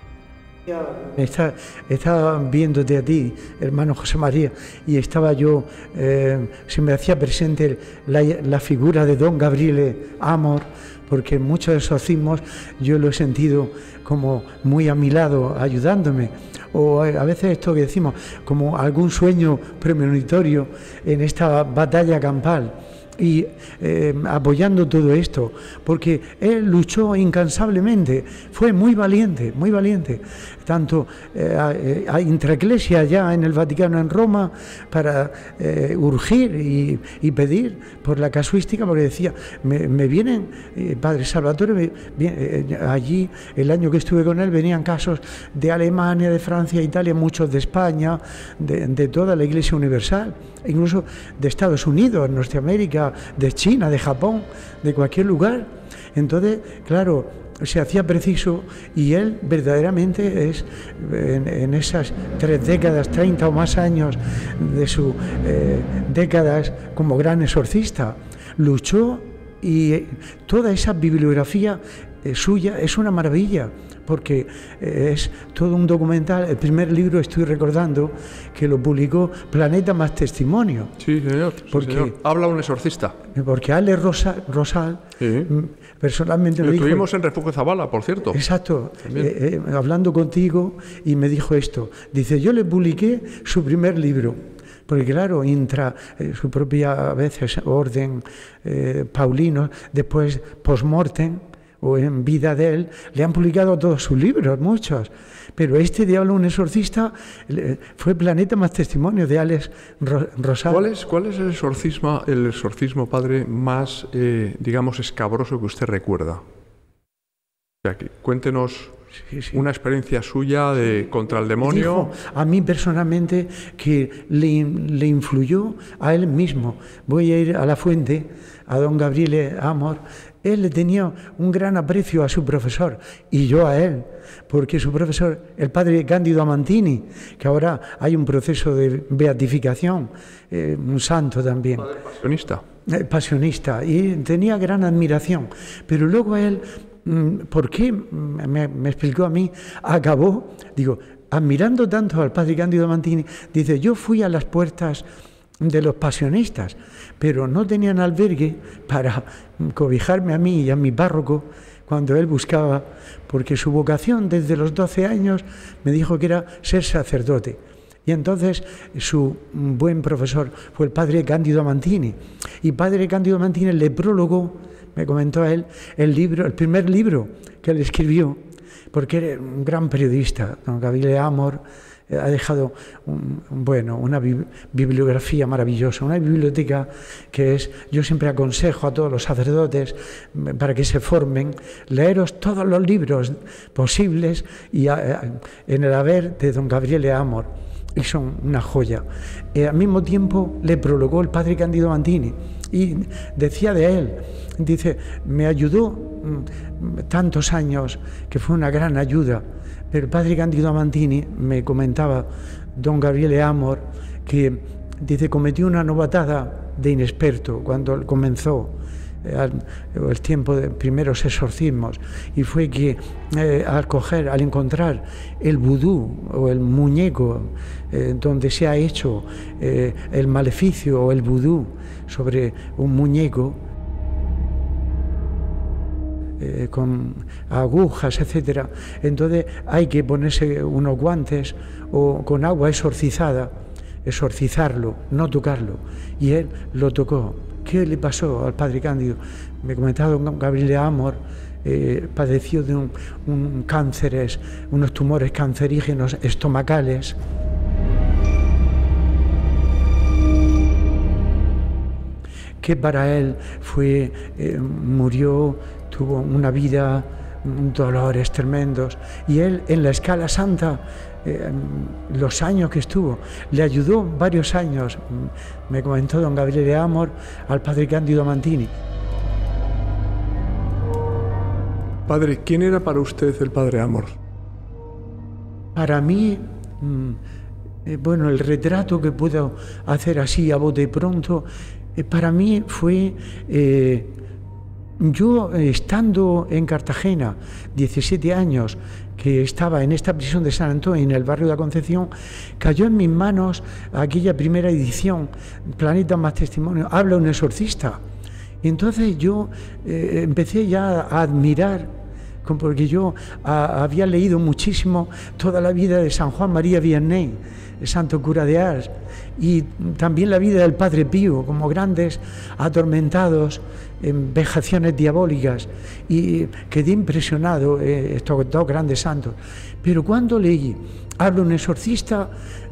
Está, estaba viéndote a ti, hermano José María, y estaba yo, eh, se me hacía presente la, la figura de don Gabriele Amor, porque en muchos exorcismos yo lo he sentido como muy a mi lado, ayudándome, o a veces esto que decimos, como algún sueño premonitorio en esta batalla campal. Y eh, apoyando todo esto, porque él luchó incansablemente, fue muy valiente, muy valiente, tanto eh, a, a intraeclesia allá en el Vaticano, en Roma, para eh, urgir y, y pedir por la casuística, porque decía, me, me vienen, eh, Padre Salvatore, me, viene, eh, allí el año que estuve con él venían casos de Alemania, de Francia, Italia, muchos de España, de, de toda la Iglesia Universal, incluso de Estados Unidos, Norteamérica, de China, de Japón, de cualquier lugar. Entonces, claro, se hacía preciso, y él verdaderamente es, en, en esas tres décadas, treinta o más años de sus eh, décadas como gran exorcista, luchó, y toda esa bibliografía eh, suya es una maravilla, porque es todo un documental. El primer libro, estoy recordando, que lo publicó Planeta Más Testimonio. Sí, señor. Sí, porque, señor. Habla un exorcista. Porque Ale Rosa, Rosal, sí, personalmente lo me dijo... Lo tuvimos en Refugio Zavala, por cierto. Exacto, eh, eh, hablando contigo, y me dijo esto. Dice, yo le publiqué su primer libro, porque claro, entra eh, su propia, a veces, orden eh, paulino, después post-mortem, o en vida de él, le han publicado todos sus libros, muchos. Pero este Diablo, un exorcista, fue Planeta Más Testimonio, de Alex Rosal. ¿Cuál es, cuál es el exorcismo, el exorcismo, padre, más, eh, digamos, escabroso que usted recuerda? O sea, que cuéntenos sí, sí. una experiencia suya de contra el demonio. Dijo a mí personalmente que le, le influyó a él mismo. Voy a ir a la fuente, a don Gabriele Amor. Él le tenía un gran aprecio a su profesor, y yo a él, porque su profesor, el padre Cándido Amantini, que ahora hay un proceso de beatificación, eh, un santo también. Padre pasionista. Eh, pasionista, y tenía gran admiración. Pero luego a él, ¿por qué? Me, me explicó a mí, acabó, digo, admirando tanto al padre Cándido Amantini, dice, yo fui a las puertas de los pasionistas, pero no tenían albergue para cobijarme a mí y a mi párroco cuando él buscaba, porque su vocación desde los doce años me dijo que era ser sacerdote. Y entonces su buen profesor fue el padre Cándido Amantini, y padre Cándido Amantini le prologó, me comentó a él, el libro, el primer libro que él escribió, porque era un gran periodista, don Gabriele Amor. Ha dejado un, bueno, una bibliografía maravillosa, una biblioteca que es, yo siempre aconsejo a todos los sacerdotes para que se formen, leeros todos los libros posibles y a, a, en el haber de don Gabriele Amor, y son una joya. Y al mismo tiempo le prologó el padre Cándido Amantini, y decía de él, dice, me ayudó mm, tantos años, que fue una gran ayuda. Pero el padre Cándido Amantini me comentaba, don Gabriele Amor, que dice, cometió una novatada de inexperto cuando comenzó eh, el tiempo de primeros exorcismos, y fue que eh, al coger, al encontrar el vudú o el muñeco eh, donde se ha hecho eh, el maleficio o el vudú sobre un muñeco, Eh, con agujas, etcétera. Entonces hay que ponerse unos guantes o con agua exorcizada, exorcizarlo, no tocarlo. Y él lo tocó. ¿Qué le pasó al padre Cándido? Me comentaba don Gabriele Amor, eh, padeció de un, un cánceres, unos tumores cancerígenos estomacales. Que para él fue, eh, murió, tuvo una vida, dolores tremendos, y él en la Escala Santa, eh, los años que estuvo, le ayudó varios años, me comentó don Gabriele Amor, al padre Cándido Amantini. Padre, ¿quién era para usted el padre Amor? Para mí, eh, bueno, el retrato que puedo hacer así a bote pronto, eh, para mí fue... Eh, yo, estando en Cartagena, diecisiete años, que estaba en esta prisión de San Antón, en el barrio de la Concepción, cayó en mis manos aquella primera edición, Planeta Más Testimonio, habla un exorcista. Y entonces yo eh, empecé ya a admirar, porque yo a, había leído muchísimo toda la vida de San Juan María Vianney, el santo cura de Ars, y también la vida del Padre Pío, como grandes atormentados en vejaciones diabólicas, y quedé impresionado, eh, estos dos grandes santos. Pero cuando leí Habla un exorcista,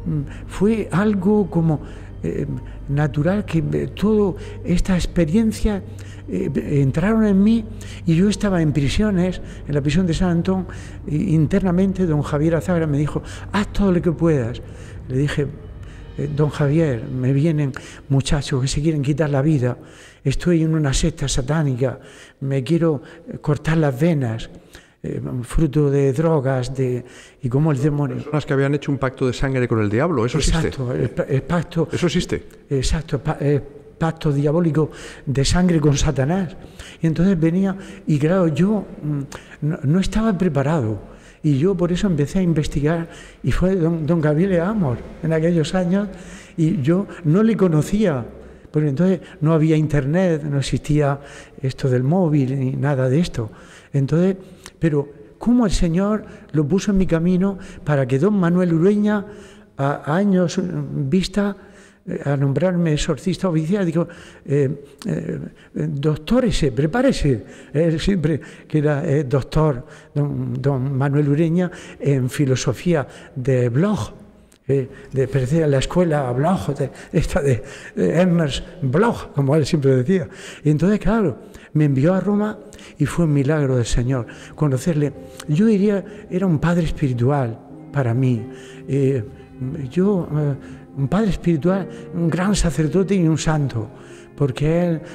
fue algo como eh, natural, que eh, toda esta experiencia eh, entraron en mí, y yo estaba en prisiones, en la prisión de San Antón, y internamente don Javier Azagra me dijo: haz todo lo que puedas. Le dije: don Javier, me vienen muchachos que se quieren quitar la vida, estoy en una secta satánica, me quiero cortar las venas, eh, fruto de drogas, de, y como el demonio. Personas que habían hecho un pacto de sangre con el diablo, ¿eso existe? Exacto, el, el pacto. ¿Eso existe? Exacto, el pacto diabólico de sangre con Satanás. Y entonces venía, y claro, yo no, no estaba preparado. Y yo por eso empecé a investigar, y fue don, don Gabriel Amor en aquellos años, y yo no le conocía, porque entonces no había internet, no existía esto del móvil ni nada de esto. Entonces, pero cómo el Señor lo puso en mi camino para que don Manuel Ureña, a, a años vista, a nombrarme exorcista oficial, digo, eh, eh, doctor ese, prepárese. Él siempre que era eh, doctor, don, don Manuel Ureña, en filosofía de Bloch, eh, de pertenecer a la escuela Bloch, de, esta de, de Ernst Bloch, como él siempre decía. Y entonces, claro, me envió a Roma, y fue un milagro del Señor conocerle. Yo diría, era un padre espiritual para mí. Eh, yo... Eh, un padre espiritual, un gran sacerdote y un santo, porque él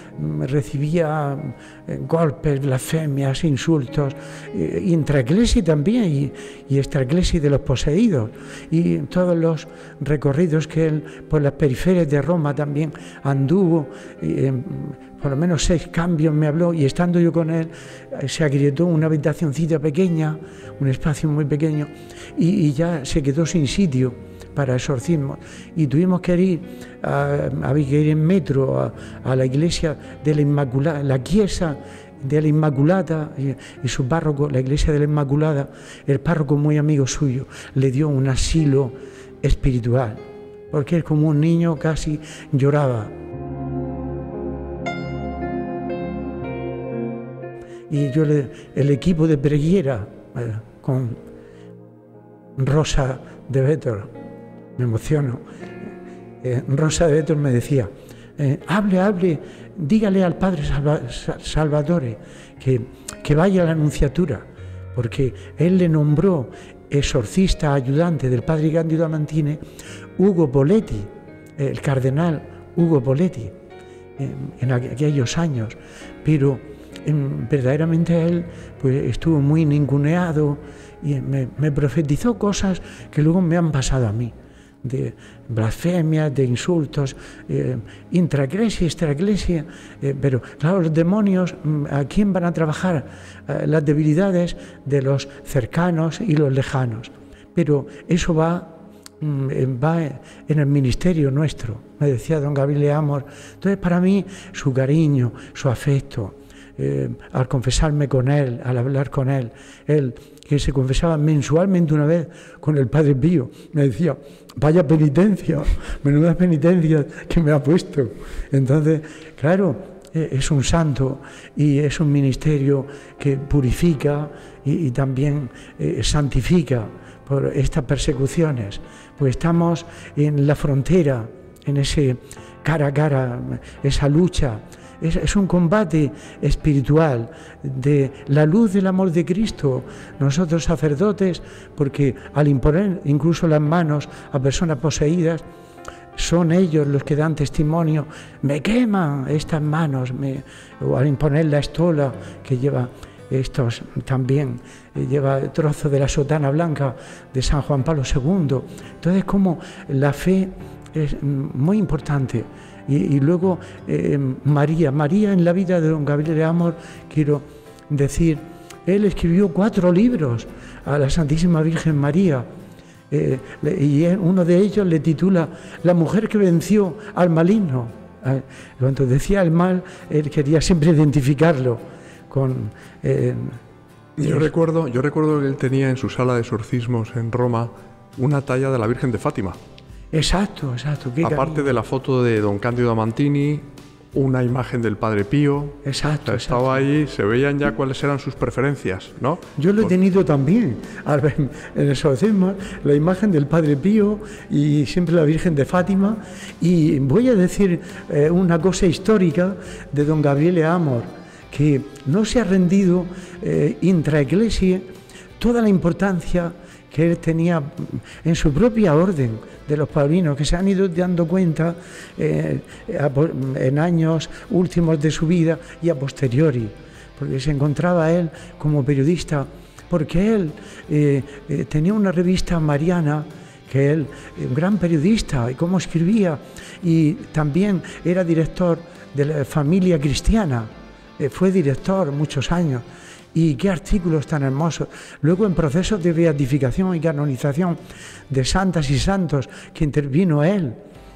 recibía golpes, blasfemias, insultos, intraiglesia también, y, y extraiglesia de los poseídos, y todos los recorridos que él por las periferias de Roma también anduvo, y, por lo menos seis cambios me habló, y estando yo con él se agrietó una habitacioncita pequeña, un espacio muy pequeño, y, y ya se quedó sin sitio para exorcismo, y tuvimos que ir, a, había que ir en metro a, a la iglesia de la Inmaculada, la Chiesa de la Inmaculada, y, y su párroco, la iglesia de la Inmaculada, el párroco muy amigo suyo, le dio un asilo espiritual, porque él, como un niño, casi lloraba. Y yo, le, el equipo de Breguiera, eh, con Rosa de Bétor, me emociono. Eh, Rosa de Bétor me decía: eh, hable, hable, dígale al Padre Salva, Salvatore que, que vaya a la Anunciatura, porque él le nombró exorcista ayudante del Padre Cándido Amantine Ugo Poletti, el cardenal Ugo Poletti, eh, en aquellos años, pero eh, verdaderamente él pues, estuvo muy ninguneado, y me, me profetizó cosas que luego me han pasado a mí, de blasfemias, de insultos, eh, intraiglesia, extraiglesia, eh, pero claro, los demonios, ¿a quién van a trabajar? Eh, las debilidades de los cercanos y los lejanos. Pero eso va, va en el ministerio nuestro, me decía don Gabriel Amor. Entonces, para mí, su cariño, su afecto, eh, al confesarme con él, al hablar con él, él que se confesaba mensualmente una vez con el Padre Pío, me decía: vaya penitencia, menuda penitencia que me ha puesto. Entonces, claro, es un santo, y es un ministerio que purifica y, y también eh, santifica por estas persecuciones. Pues estamos en la frontera, en ese cara a cara, esa lucha. Es, es un combate espiritual de la luz del amor de Cristo. Nosotros sacerdotes, porque al imponer incluso las manos a personas poseídas, son ellos los que dan testimonio: me queman estas manos, me, o al imponer la estola que lleva estos también, eh, lleva el trozo de la sotana blanca de San Juan Pablo segundo. Entonces, como la fe es muy importante. Y, y luego eh, María, María en la vida de don Gabriel de Amor, quiero decir, él escribió cuatro libros a la Santísima Virgen María, eh, y uno de ellos le titula La mujer que venció al maligno. Eh, cuando decía el mal, él quería siempre identificarlo con... Eh, yo, eh, recuerdo, yo recuerdo que él tenía en su sala de exorcismos en Roma una talla de la Virgen de Fátima. Exacto, exacto. Aparte cariño. de la foto de don Cándido Amantini, una imagen del Padre Pío. Exacto. O sea, estaba exacto. ahí, se veían ya cuáles eran sus preferencias, ¿no? Yo lo he Por... tenido también, al ver en el exorcismo, la imagen del Padre Pío y siempre la Virgen de Fátima. Y voy a decir eh, una cosa histórica de don Gabriel de Amor, que no se ha rendido eh, intraeclesia toda la importancia que él tenía en su propia orden de los paulinos, que se han ido dando cuenta eh, en años últimos de su vida y a posteriori, porque se encontraba él como periodista, porque él eh, eh, tenía una revista mariana, que él, un gran periodista, y cómo escribía, y también era director de la Familia Cristiana, eh, fue director muchos años. Y qué artículos tan hermosos. Luego en procesos de beatificación y canonización de santas y santos que intervino él.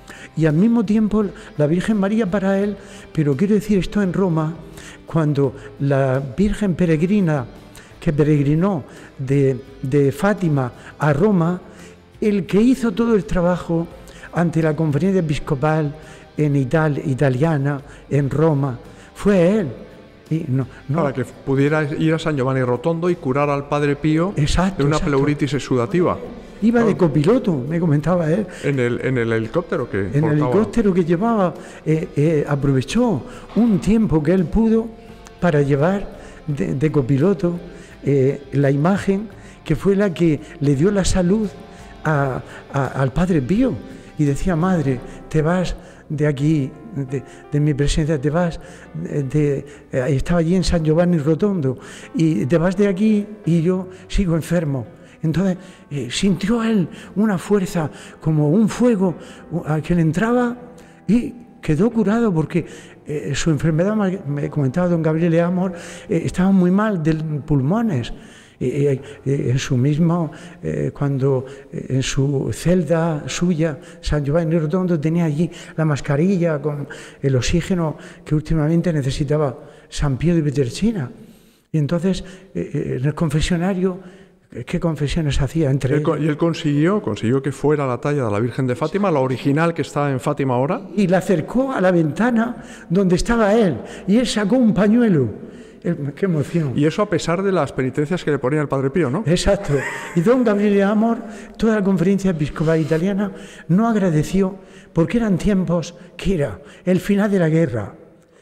Y al mismo tiempo la Virgen María para él, pero quiero decir esto en Roma, cuando la Virgen peregrina que peregrinó de, de Fátima a Roma, el que hizo todo el trabajo ante la conferencia episcopal en Ital, italiana, en Roma, fue él. Y no, no. Para que pudiera ir a San Giovanni Rotondo y curar al Padre Pío exacto, de una exacto. pleuritis exudativa. Iba de copiloto, me comentaba él. En el, en el helicóptero que En portaba. el helicóptero que llevaba, eh, eh, aprovechó un tiempo que él pudo para llevar de, de copiloto eh, la imagen que fue la que le dio la salud a, a, al Padre Pío. Y decía, madre, te vas de aquí, de, de mi presencia, te vas, de, de, eh, estaba allí en San Giovanni Rotondo, y te vas de aquí y yo sigo enfermo. Entonces eh, sintió él una fuerza, como un fuego a que le entraba y quedó curado porque eh, su enfermedad, me comentaba don Gabriel de Amor, eh, estaba muy mal de pulmones. Eh, eh, en su mismo, eh, cuando eh, en su celda suya, San Giovanni Rotondo, tenía allí la mascarilla con el oxígeno que últimamente necesitaba San Pío de Pietrelcina. Y entonces, eh, en el confesionario, ¿qué confesiones hacía entre ellos? Y él consiguió, consiguió que fuera la talla de la Virgen de Fátima, la original que está en Fátima ahora. Y la acercó a la ventana donde estaba él, y él sacó un pañuelo. ¡Qué emoción! Y eso a pesar de las penitencias que le ponía el Padre Pío, ¿no? Exacto. Y don Gabriel de Amor, toda la conferencia episcopal italiana, no agradeció, porque eran tiempos que era el final de la guerra.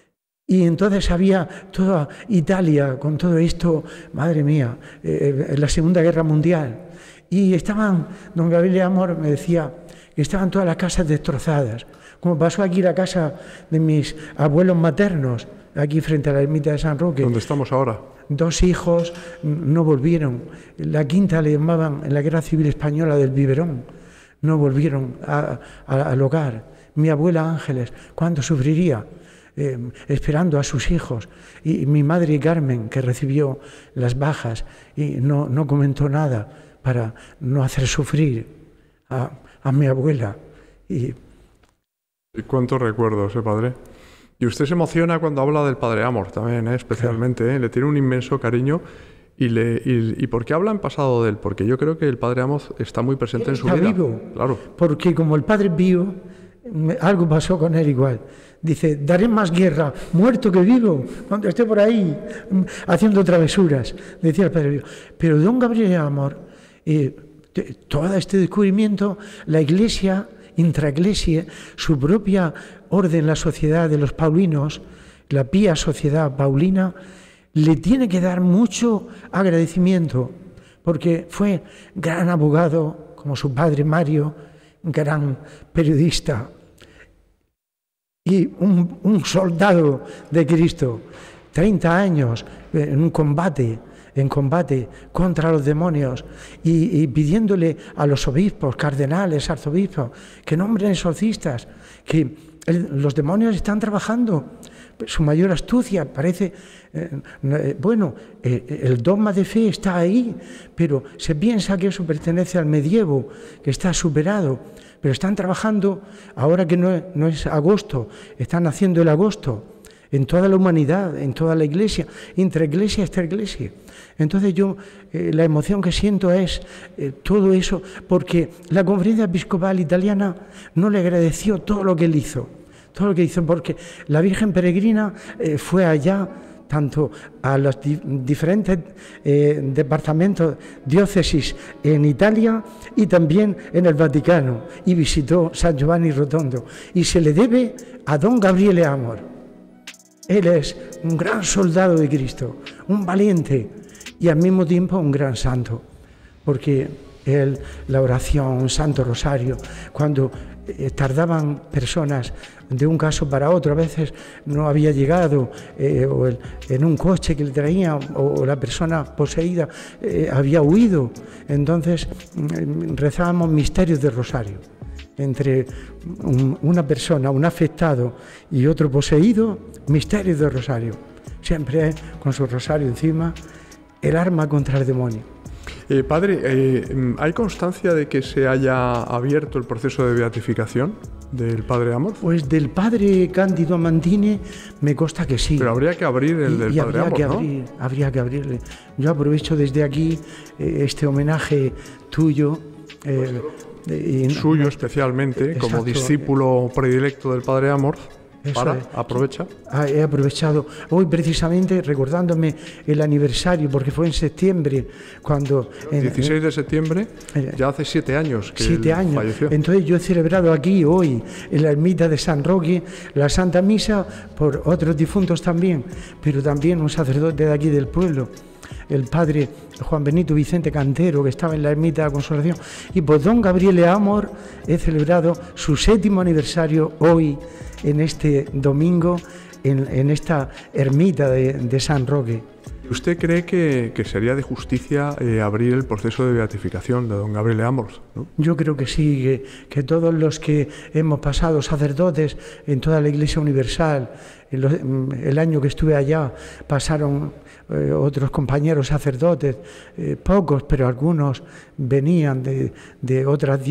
Y entonces había toda Italia con todo esto, madre mía, eh, la Segunda Guerra Mundial. Y estaban, don Gabriel de Amor me decía, que estaban todas las casas destrozadas, como pasó aquí la casa de mis abuelos maternos, aquí frente a la ermita de San Roque. ¿Dónde estamos ahora? Dos hijos no volvieron. La quinta le llamaban en la Guerra Civil Española del biberón. No volvieron a, a, al hogar. Mi abuela Ángeles, ¿cuánto sufriría? Eh, esperando a sus hijos. Y mi madre Carmen, que recibió las bajas y no, no comentó nada para no hacer sufrir a, a mi abuela. Y... ¿Y cuántos recuerdos, eh, padre? Y usted se emociona cuando habla del Padre Amor también, ¿eh? Especialmente, ¿eh? Le tiene un inmenso cariño. Y, le, y, ¿Y por qué habla en pasado de él? Porque yo creo que el Padre Amor está muy presente en su está vida. Vivo, claro. Porque como el Padre Pío, algo pasó con él igual. Dice, daré más guerra muerto que vivo, cuando esté por ahí haciendo travesuras, decía el Padre Pío. Pero don Gabriel de Amor, eh, todo este descubrimiento, la Iglesia, intraiglesia, su propia orden, la sociedad de los paulinos, la pía sociedad paulina, le tiene que dar mucho agradecimiento, porque fue gran abogado, como su padre Mario, gran periodista, y un, un soldado de Cristo, treinta años en un combate, en combate contra los demonios, y, y pidiéndole a los obispos, cardenales, arzobispos, que nombren exorcistas, que el, los demonios están trabajando. Su mayor astucia parece, eh, bueno, eh, el dogma de fe está ahí, pero se piensa que eso pertenece al medievo, que está superado, pero están trabajando, ahora que no, no es agosto, están haciendo el agosto, en toda la humanidad, en toda la iglesia, entre iglesia esta iglesia. Entonces yo, eh, la emoción que siento es eh, todo eso, porque la Conferencia Episcopal Italiana no le agradeció todo lo que él hizo, todo lo que hizo, porque la Virgen Peregrina eh, fue allá, tanto a los di diferentes eh, departamentos, diócesis en Italia y también en el Vaticano, y visitó San Giovanni Rotondo, y se le debe a don Gabriele Amor. Él es un gran soldado de Cristo, un valiente y al mismo tiempo un gran santo, porque él, la oración, un santo rosario, cuando eh, tardaban personas de un caso para otro, a veces no había llegado, eh, o el, en un coche que le traían, o, o la persona poseída eh, había huido, entonces mm, rezábamos misterios de rosario. Entre un, una persona, un afectado y otro poseído, misterios de rosario. Siempre con su rosario encima, el arma contra el demonio. Eh, padre, eh, ¿hay constancia de que se haya abierto el proceso de beatificación del padre Amor? Pues del padre Cándido Amandine me consta que sí. Pero habría que abrir el del y, y padre habría Amor, que ¿no? abrir, habría que abrirle. Yo aprovecho desde aquí eh, este homenaje tuyo. Eh, Y, suyo especialmente, exacto, como discípulo predilecto del padre Amor, para, es. aprovecha. He aprovechado hoy precisamente recordándome el aniversario, porque fue en septiembre, cuando... El dieciséis de septiembre, eh, ya hace siete años que siete años. falleció. Entonces yo he celebrado aquí, hoy, en la ermita de San Roque, la Santa Misa, por otros difuntos también, pero también un sacerdote de aquí del pueblo, el padre Juan Benito Vicente Cantero, que estaba en la ermita de la Consolación, y por don Gabriele Amor he celebrado su séptimo aniversario hoy, en este domingo, en, en esta ermita de, de San Roque. ¿Usted cree que, que sería de justicia eh, abrir el proceso de beatificación de don Gabriele Amor, ¿no? Yo creo que sí, que, que todos los que hemos pasado sacerdotes en toda la Iglesia Universal, en los, el año que estuve allá, pasaron eh, otros compañeros sacerdotes, eh, pocos, pero algunos venían de, de otras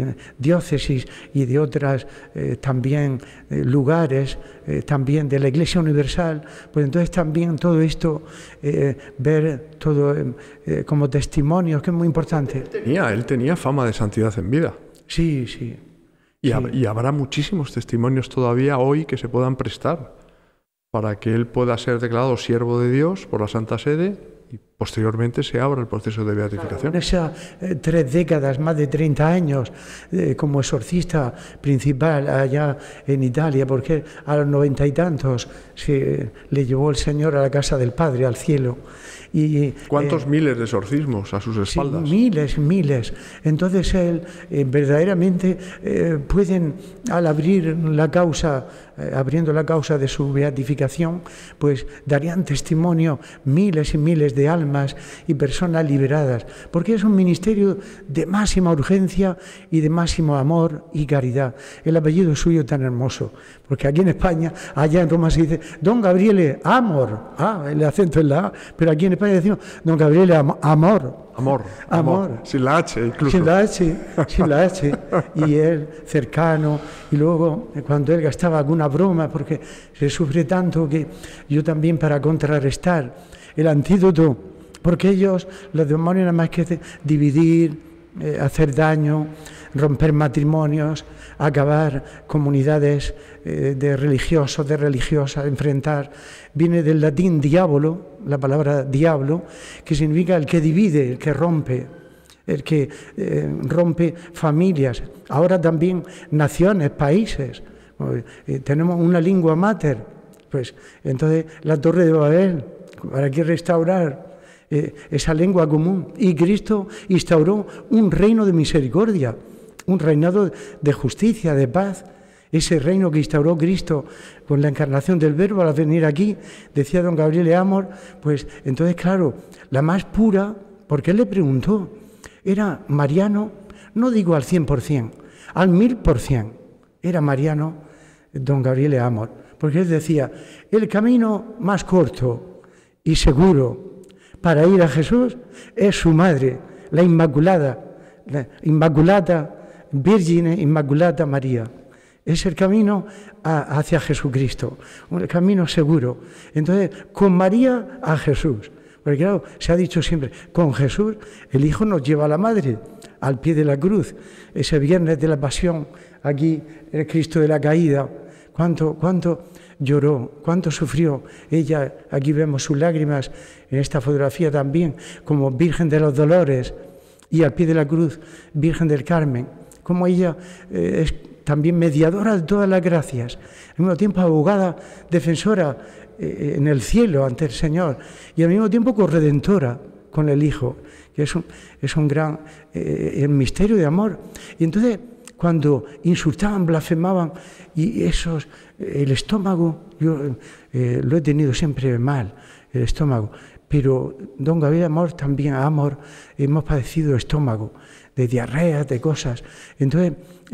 diócesis y de otras eh, también eh, lugares, eh, también de la Iglesia Universal, pues entonces también todo esto, eh, ver todo eh, como testimonios, que es muy importante. Él tenía, él tenía fama de santidad en vida. Sí, sí. Y, sí. hab y habrá muchísimos testimonios todavía hoy que se puedan prestar para que él pueda ser declarado siervo de Dios por la Santa Sede y posteriormente se abra el proceso de beatificación. En esas eh, tres décadas, más de treinta años, eh, como exorcista principal allá en Italia, porque a los noventa y tantos se le llevó el Señor a la casa del Padre, al cielo. Y, ¿Cuántos eh, miles de exorcismos a sus espaldas? Sí, miles, miles. Entonces él eh, verdaderamente eh, pueden, al abrir la causa, eh, abriendo la causa de su beatificación, pues darían testimonio miles y miles de almas y personas liberadas, porque es un ministerio de máxima urgencia y de máximo amor y caridad. El apellido suyo tan hermoso, porque aquí en España, allá en Roma se dice don Gabriele Amor, ah, el acento en la A, pero aquí en España decimos don Gabriele Am Amor. Amor, amor, amor, sin la H incluso. Sin la H, sin la H, y él cercano, y luego cuando él gastaba alguna broma, porque se sufre tanto que yo también para contrarrestar el antídoto, porque ellos, los demonios, nada más que dividir, eh, hacer daño, romper matrimonios, acabar comunidades eh, de religiosos, de religiosas, enfrentar. Viene del latín diabolo, la palabra diablo, que significa el que divide, el que rompe, el que eh, rompe familias, ahora también naciones, países. Eh, tenemos una lengua mater, pues entonces la Torre de Babel, para que restaurar eh, esa lengua común. Y Cristo instauró un reino de misericordia, un reinado de justicia, de paz. Ese reino que instauró Cristo con la encarnación del Verbo al venir aquí, decía don Gabriele Amor, pues entonces claro, la más pura, porque él le preguntó, era mariano, no digo al cien por cien, al mil por cien, era mariano don Gabriele Amor, porque él decía, el camino más corto y seguro para ir a Jesús es su madre, la Inmaculada, la Inmaculata Virgine Inmaculata María. Es el camino a, hacia Jesucristo, un camino seguro. Entonces, con María a Jesús. Porque claro, se ha dicho siempre, con Jesús el Hijo nos lleva a la Madre, al pie de la cruz. Ese viernes de la Pasión, aquí el Cristo de la Caída, cuánto, cuánto lloró, cuánto sufrió. Ella, aquí vemos sus lágrimas, en esta fotografía también, como Virgen de los Dolores, y al pie de la cruz, Virgen del Carmen, como ella eh, es también mediadora de todas las gracias, al mismo tiempo abogada, defensora eh, en el cielo ante el Señor, y al mismo tiempo corredentora con el Hijo, que es un, es un gran eh, el misterio de amor. Y entonces, cuando insultaban, blasfemaban, y esos, el estómago, yo eh, lo he tenido siempre mal, el estómago, pero don Gabriele Amor también, Amor, hemos padecido estómago, de diarreas, de cosas. Entonces,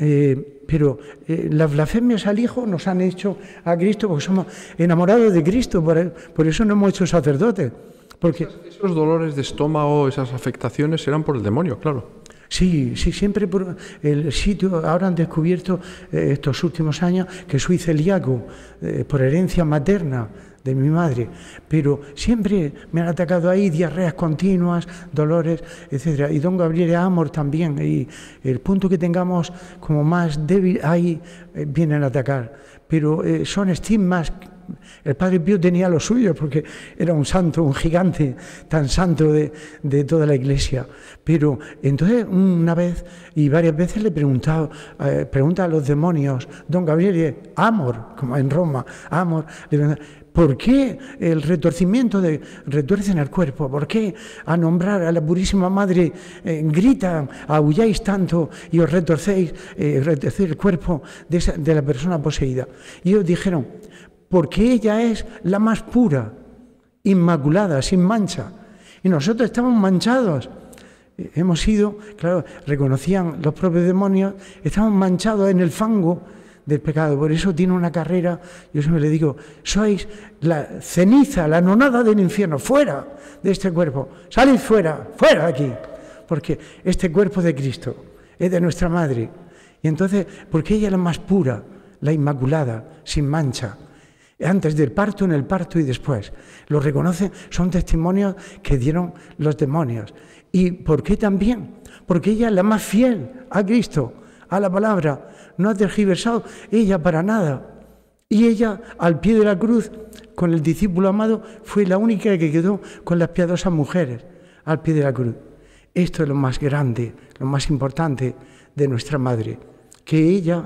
eh, pero eh, las blasfemias al Hijo nos han hecho a Cristo porque somos enamorados de Cristo, por, por eso nos hemos hecho sacerdotes. Porque esos dolores de estómago, esas afectaciones eran por el demonio, claro. Sí, sí, siempre por el sitio. Ahora han descubierto eh, estos últimos años que soy celíaco eh, por herencia materna de mi madre, pero siempre me han atacado ahí diarreas continuas, dolores, etcétera. Y don Gabriele Amor también, y el punto que tengamos como más débil, ahí eh, vienen a atacar. Pero eh, son estigmas. El Padre Pío tenía lo suyo porque era un santo, un gigante tan santo de, de toda la Iglesia. Pero entonces una vez y varias veces le he preguntado, eh, pregunta a los demonios, don Gabriele Amor, como en Roma, Amor, le pregunta, ¿por qué el retorcimiento de retuercen el cuerpo? ¿Por qué a nombrar a la Purísima Madre eh, gritan, aulláis tanto y os retorcéis, eh, retorcéis el cuerpo de, esa, de la persona poseída? Y ellos dijeron, porque ella es la más pura, inmaculada, sin mancha. Y nosotros estamos manchados. Hemos sido, claro, reconocían los propios demonios, estamos manchados en el fango del pecado. Por eso tiene una carrera, yo siempre le digo, sois la ceniza, la nonada del infierno, fuera de este cuerpo, salid fuera, fuera de aquí, porque este cuerpo de Cristo es de nuestra Madre. Y entonces, porque ella es la más pura, la inmaculada, sin mancha, antes del parto, en el parto y después. Lo reconocen, son testimonios que dieron los demonios. ¿Y por qué también? Porque ella es la más fiel a Cristo, a la palabra, no ha tergiversado ella para nada. Y ella, al pie de la cruz, con el discípulo amado, fue la única que quedó con las piadosas mujeres, al pie de la cruz. Esto es lo más grande, lo más importante de nuestra Madre, que ella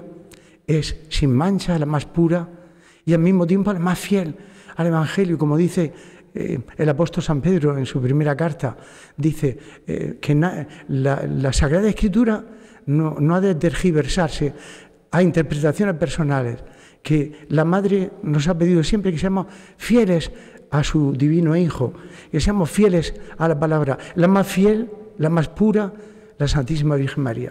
es sin mancha, la más pura, y al mismo tiempo la más fiel al Evangelio, como dice eh, el apóstol San Pedro en su primera carta, dice eh, que na, la, la Sagrada Escritura no, no ha de tergiversarse a interpretaciones personales, que la Madre nos ha pedido siempre que seamos fieles a su divino Hijo, que seamos fieles a la palabra, la más fiel, la más pura, la Santísima Virgen María.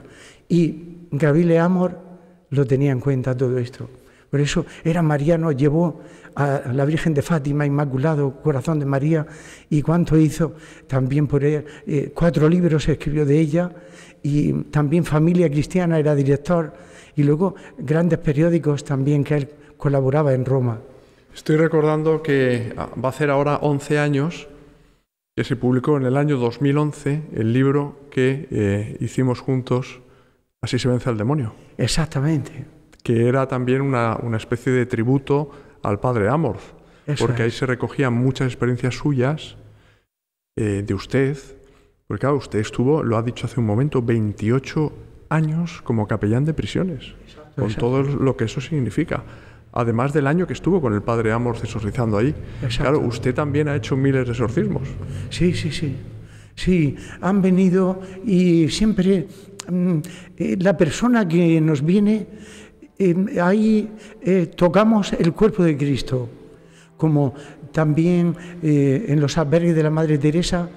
Y Gabriele Amor lo tenía en cuenta todo esto. Por eso era mariano, llevó a la Virgen de Fátima, Inmaculado Corazón de María, y cuánto hizo también por ella. Eh, cuatro libros escribió de ella, y también Familia Cristiana era director, y luego grandes periódicos también que él colaboraba en Roma. Estoy recordando que va a hacer ahora once años que se publicó en el año dos mil once el libro que eh, hicimos juntos, Así se vence al demonio. Exactamente. Que era también una, una especie de tributo al Padre Amor, Eso porque es. Ahí se recogían muchas experiencias suyas eh, de usted, porque claro, usted estuvo, lo ha dicho hace un momento, veintiocho años como capellán de prisiones, exacto, con exacto. todo lo que eso significa, además del año que estuvo con el Padre Amor exorcizando ahí. Exacto. Claro, usted también ha hecho miles de exorcismos. Sí, sí, sí, sí, han venido y siempre mm, eh, la persona que nos viene... Eh, ahí eh, tocamos el cuerpo de Cristo, como también eh, en los albergues de la Madre Teresa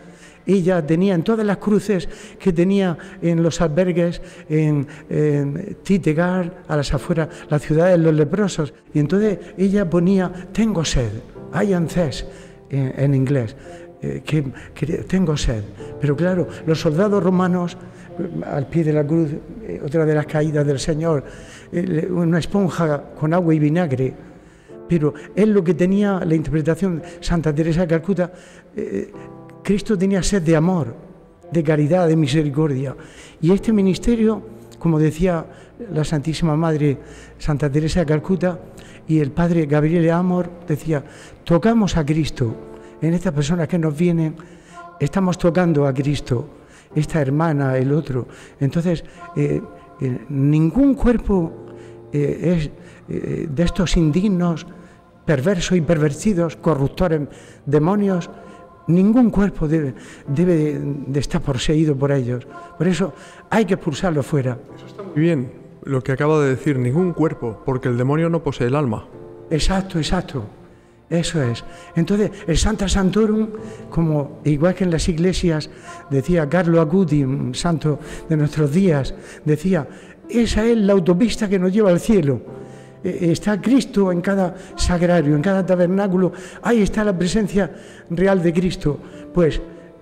ella tenía en todas las cruces que tenía en los albergues, en, en Titegar, a las afueras, la ciudad de los leprosos. Y entonces ella ponía, tengo sed, I am thirsty, en, en inglés, eh, que, que tengo sed. Pero claro, los soldados romanos, al pie de la cruz, eh, otra de las caídas del Señor, eh, una esponja con agua y vinagre. Pero él lo que tenía, la interpretación de Santa Teresa de Calcuta, eh, Cristo tenía sed de amor, de caridad, de misericordia. Y este ministerio, como decía la Santísima Madre Santa Teresa de Calcuta y el Padre Gabriele Amor, decía, tocamos a Cristo. En estas personas que nos vienen, estamos tocando a Cristo, esta hermana, el otro. Entonces, eh, eh, ningún cuerpo eh, es eh, de estos indignos, perversos y pervertidos, corruptores, demonios, ningún cuerpo debe, debe de estar poseído por ellos. Por eso hay que expulsarlo fuera. Eso está muy bien, lo que acaba de decir, ningún cuerpo, porque el demonio no posee el alma. Exacto, exacto. Eso es. Entonces, el Santa Santorum, como igual que en las iglesias, decía Carlo Acuti, un santo de nuestros días, decía, esa es la autopista que nos lleva al cielo. Está Cristo en cada sagrario, en cada tabernáculo, ahí está la presencia real de Cristo. Pues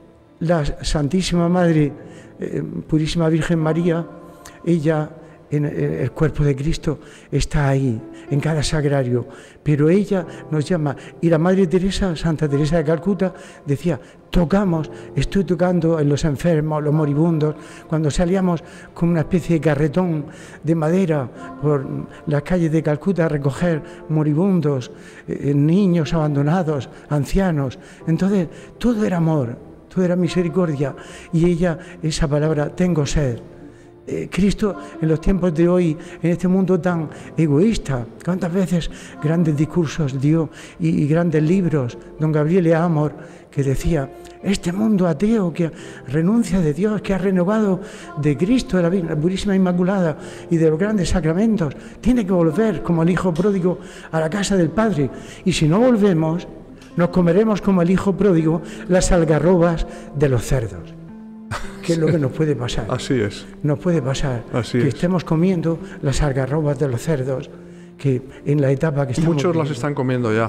la Santísima Madre, eh, Purísima Virgen María, ella en el cuerpo de Cristo está ahí, en cada sagrario, pero ella nos llama. Y la Madre Teresa, Santa Teresa de Calcuta, decía, tocamos, estoy tocando en los enfermos, los moribundos. Cuando salíamos con una especie de carretón de madera por las calles de Calcuta a recoger moribundos, eh, niños abandonados, ancianos, entonces todo era amor, todo era misericordia. Y ella, esa palabra, tengo sed. Eh, Cristo en los tiempos de hoy, en este mundo tan egoísta, cuántas veces grandes discursos dio y, y grandes libros, don Gabriele Amor, que decía, este mundo ateo que renuncia de Dios, que ha renovado de Cristo, de la, la Purísima Inmaculada y de los grandes sacramentos, tiene que volver como el hijo pródigo a la casa del Padre, y si no volvemos, nos comeremos como el hijo pródigo las algarrobas de los cerdos. ¿Qué es lo que nos puede pasar? Así es. Nos puede pasar Así que es. estemos comiendo las algarrobas de los cerdos, que en la etapa que estamos Muchos viviendo. las están comiendo ya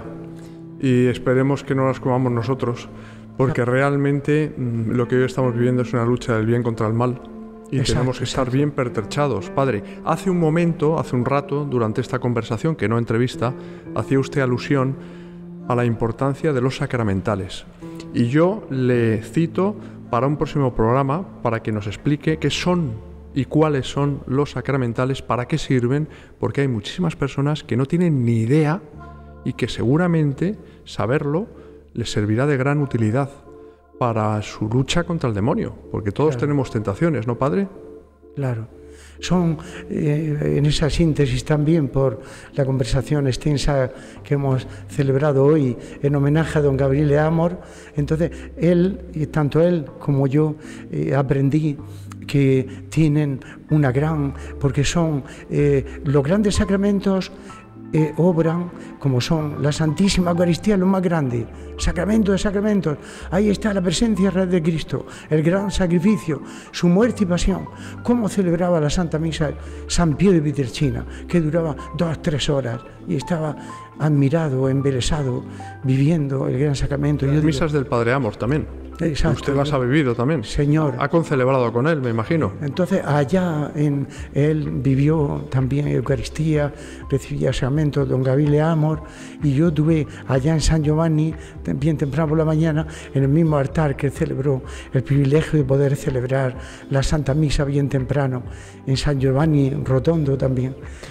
y esperemos que no las comamos nosotros, porque realmente mmm, lo que hoy estamos viviendo es una lucha del bien contra el mal y Exacto, tenemos que estar exacto. bien pertrechados. Padre, hace un momento, hace un rato, durante esta conversación, que no entrevista, hacía usted alusión a la importancia de los sacramentales. Y yo le cito para un próximo programa para que nos explique qué son y cuáles son los sacramentales, para qué sirven, porque hay muchísimas personas que no tienen ni idea y que seguramente saberlo les servirá de gran utilidad para su lucha contra el demonio, porque todos Claro. tenemos tentaciones, ¿no, Padre? Claro. Son eh, en esa síntesis también por la conversación extensa que hemos celebrado hoy en homenaje a don Gabriele Amor. Entonces, él, y tanto él como yo, eh, aprendí que tienen una gran, porque son eh, los grandes sacramentos. Eh, obran como son la Santísima Eucaristía, lo más grande, sacramento de sacramentos. Ahí está la presencia real de Cristo, el gran sacrificio, su muerte y pasión. Cómo celebraba la Santa Misa San Pío de Pietrelcina, que duraba dos, tres horas y estaba admirado, embelesado, viviendo el gran sacramento. Las Yo digo, misas del Padre Amor también. exacto, Usted las ha vivido también. Señor. Ha concelebrado con él, me imagino. Entonces allá en, él vivió también Eucaristía, recibía sacramentos, don Gabriele Amor, y yo tuve allá en San Giovanni, bien temprano por la mañana, en el mismo altar que celebró, el privilegio de poder celebrar la Santa Misa bien temprano, en San Giovanni Rotondo también.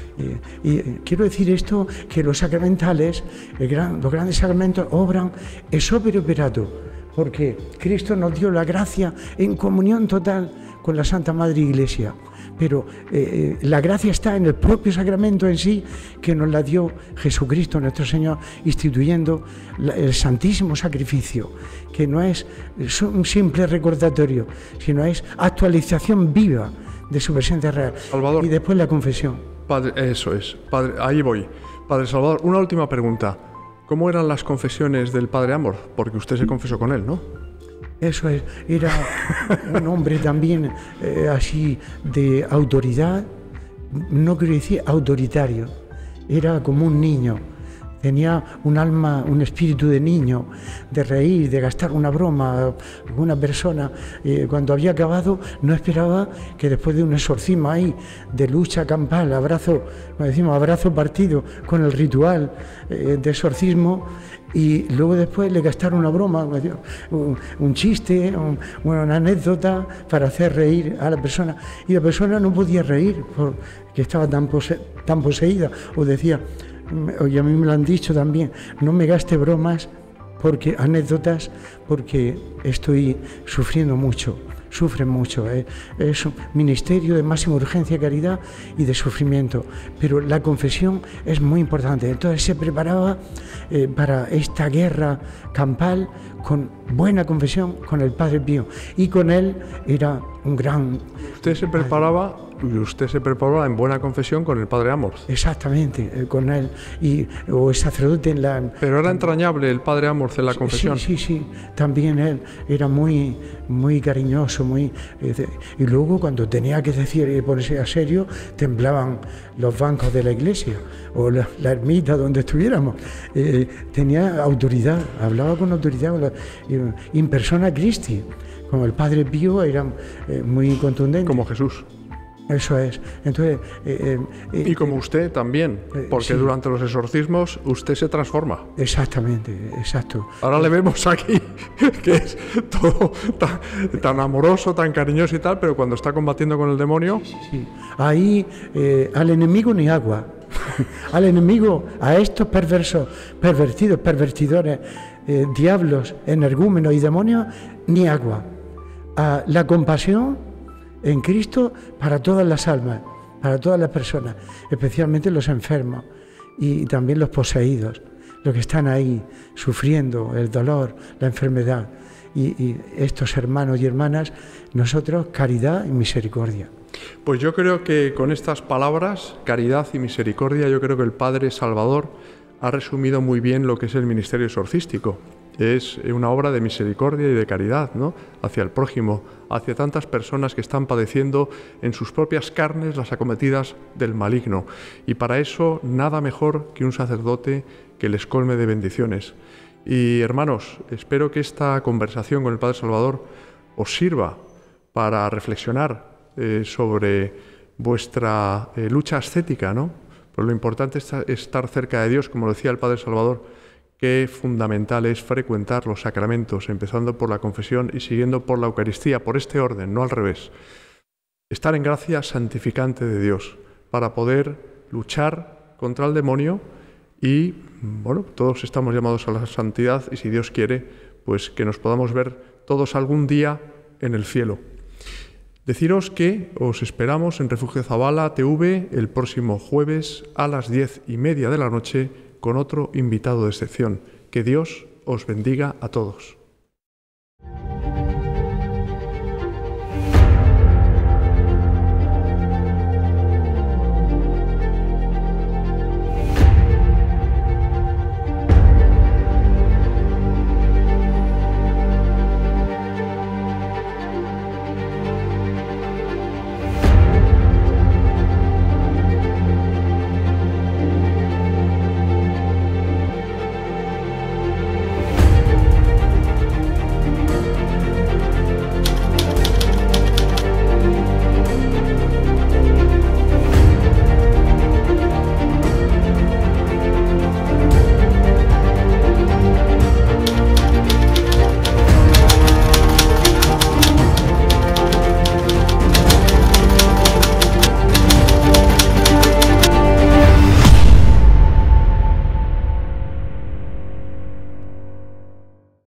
Y, y quiero decir esto, que los sacramentales, el gran, los grandes sacramentos obran ex opere operato, porque Cristo nos dio la gracia en comunión total con la Santa Madre Iglesia. Pero eh, la gracia está en el propio sacramento en sí, que nos la dio Jesucristo nuestro Señor, instituyendo la, el santísimo sacrificio, que no es un simple recordatorio, sino es actualización viva de su presencia real. Salvador. Y después la confesión. Padre, eso es. Padre, ahí voy. Padre Salvador, una última pregunta. ¿Cómo eran las confesiones del Padre Amor? Porque usted se confesó con él, ¿no? Eso es, era un hombre también eh, así de autoridad, no quiero decir autoritario, era como un niño. Tenía un alma, un espíritu de niño, de reír, de gastar una broma con una persona. Eh, cuando había acabado, no esperaba que después de un exorcismo ahí, de lucha campal, abrazo, como decimos, abrazo partido con el ritual eh, de exorcismo, y luego después le gastaron una broma, un, un chiste, un, una anécdota para hacer reír a la persona. Y la persona no podía reír porque estaba tan, pose, tan poseída, o decía... Oye, a mí me lo han dicho también, no me gaste bromas, porque anécdotas, porque estoy sufriendo mucho, sufren mucho. ¿eh? Es un ministerio de máxima urgencia, caridad y de sufrimiento, pero la confesión es muy importante. Entonces se preparaba eh, para esta guerra campal con buena confesión con el Padre Pío, y con él era un gran... Usted se preparaba... Y usted se preparaba en buena confesión con el Padre Amorth. Exactamente, eh, con él, y, o el sacerdote en la... Pero era entrañable el Padre Amorth en la confesión. Sí, sí, sí, también él era muy, muy cariñoso, muy... Eh, y luego cuando tenía que decir y ponerse a serio, temblaban los bancos de la iglesia, o la, la ermita donde estuviéramos. Eh, tenía autoridad, hablaba con autoridad, la, eh, in persona Christi, como el Padre Pío, era eh, muy contundente. Como Jesús. Eso es. Entonces, eh, eh, y como usted también, porque sí. Durante los exorcismos usted se transforma. Exactamente, exacto. Ahora le vemos aquí, que es todo tan, tan amoroso, tan cariñoso y tal, pero cuando está combatiendo con el demonio... Sí. Ahí eh, al enemigo ni agua. Al enemigo, a estos perversos, pervertidos, pervertidores, eh, diablos, energúmenos y demonios, ni agua. A la compasión en Cristo para todas las almas, para todas las personas, especialmente los enfermos y también los poseídos, los que están ahí sufriendo el dolor, la enfermedad. Y, y estos hermanos y hermanas, nosotros, caridad y misericordia. Pues yo creo que con estas palabras, caridad y misericordia, yo creo que el Padre Salvador ha resumido muy bien lo que es el ministerio exorcístico. Es una obra de misericordia y de caridad, ¿no? Hacia el prójimo, hacia tantas personas que están padeciendo en sus propias carnes las acometidas del maligno. Y para eso nada mejor que un sacerdote que les colme de bendiciones. Y hermanos, espero que esta conversación con el Padre Salvador os sirva para reflexionar eh, sobre vuestra eh, lucha ascética, ¿no? Pues lo importante es estar cerca de Dios, como decía el Padre Salvador. Qué fundamental es frecuentar los sacramentos, empezando por la confesión y siguiendo por la Eucaristía, por este orden, no al revés. Estar en gracia santificante de Dios para poder luchar contra el demonio y, bueno, todos estamos llamados a la santidad y si Dios quiere, pues que nos podamos ver todos algún día en el cielo. Deciros que os esperamos en Refugio Zabala T V el próximo jueves a las diez y media de la noche con otro invitado de excepción. Que Dios os bendiga a todos.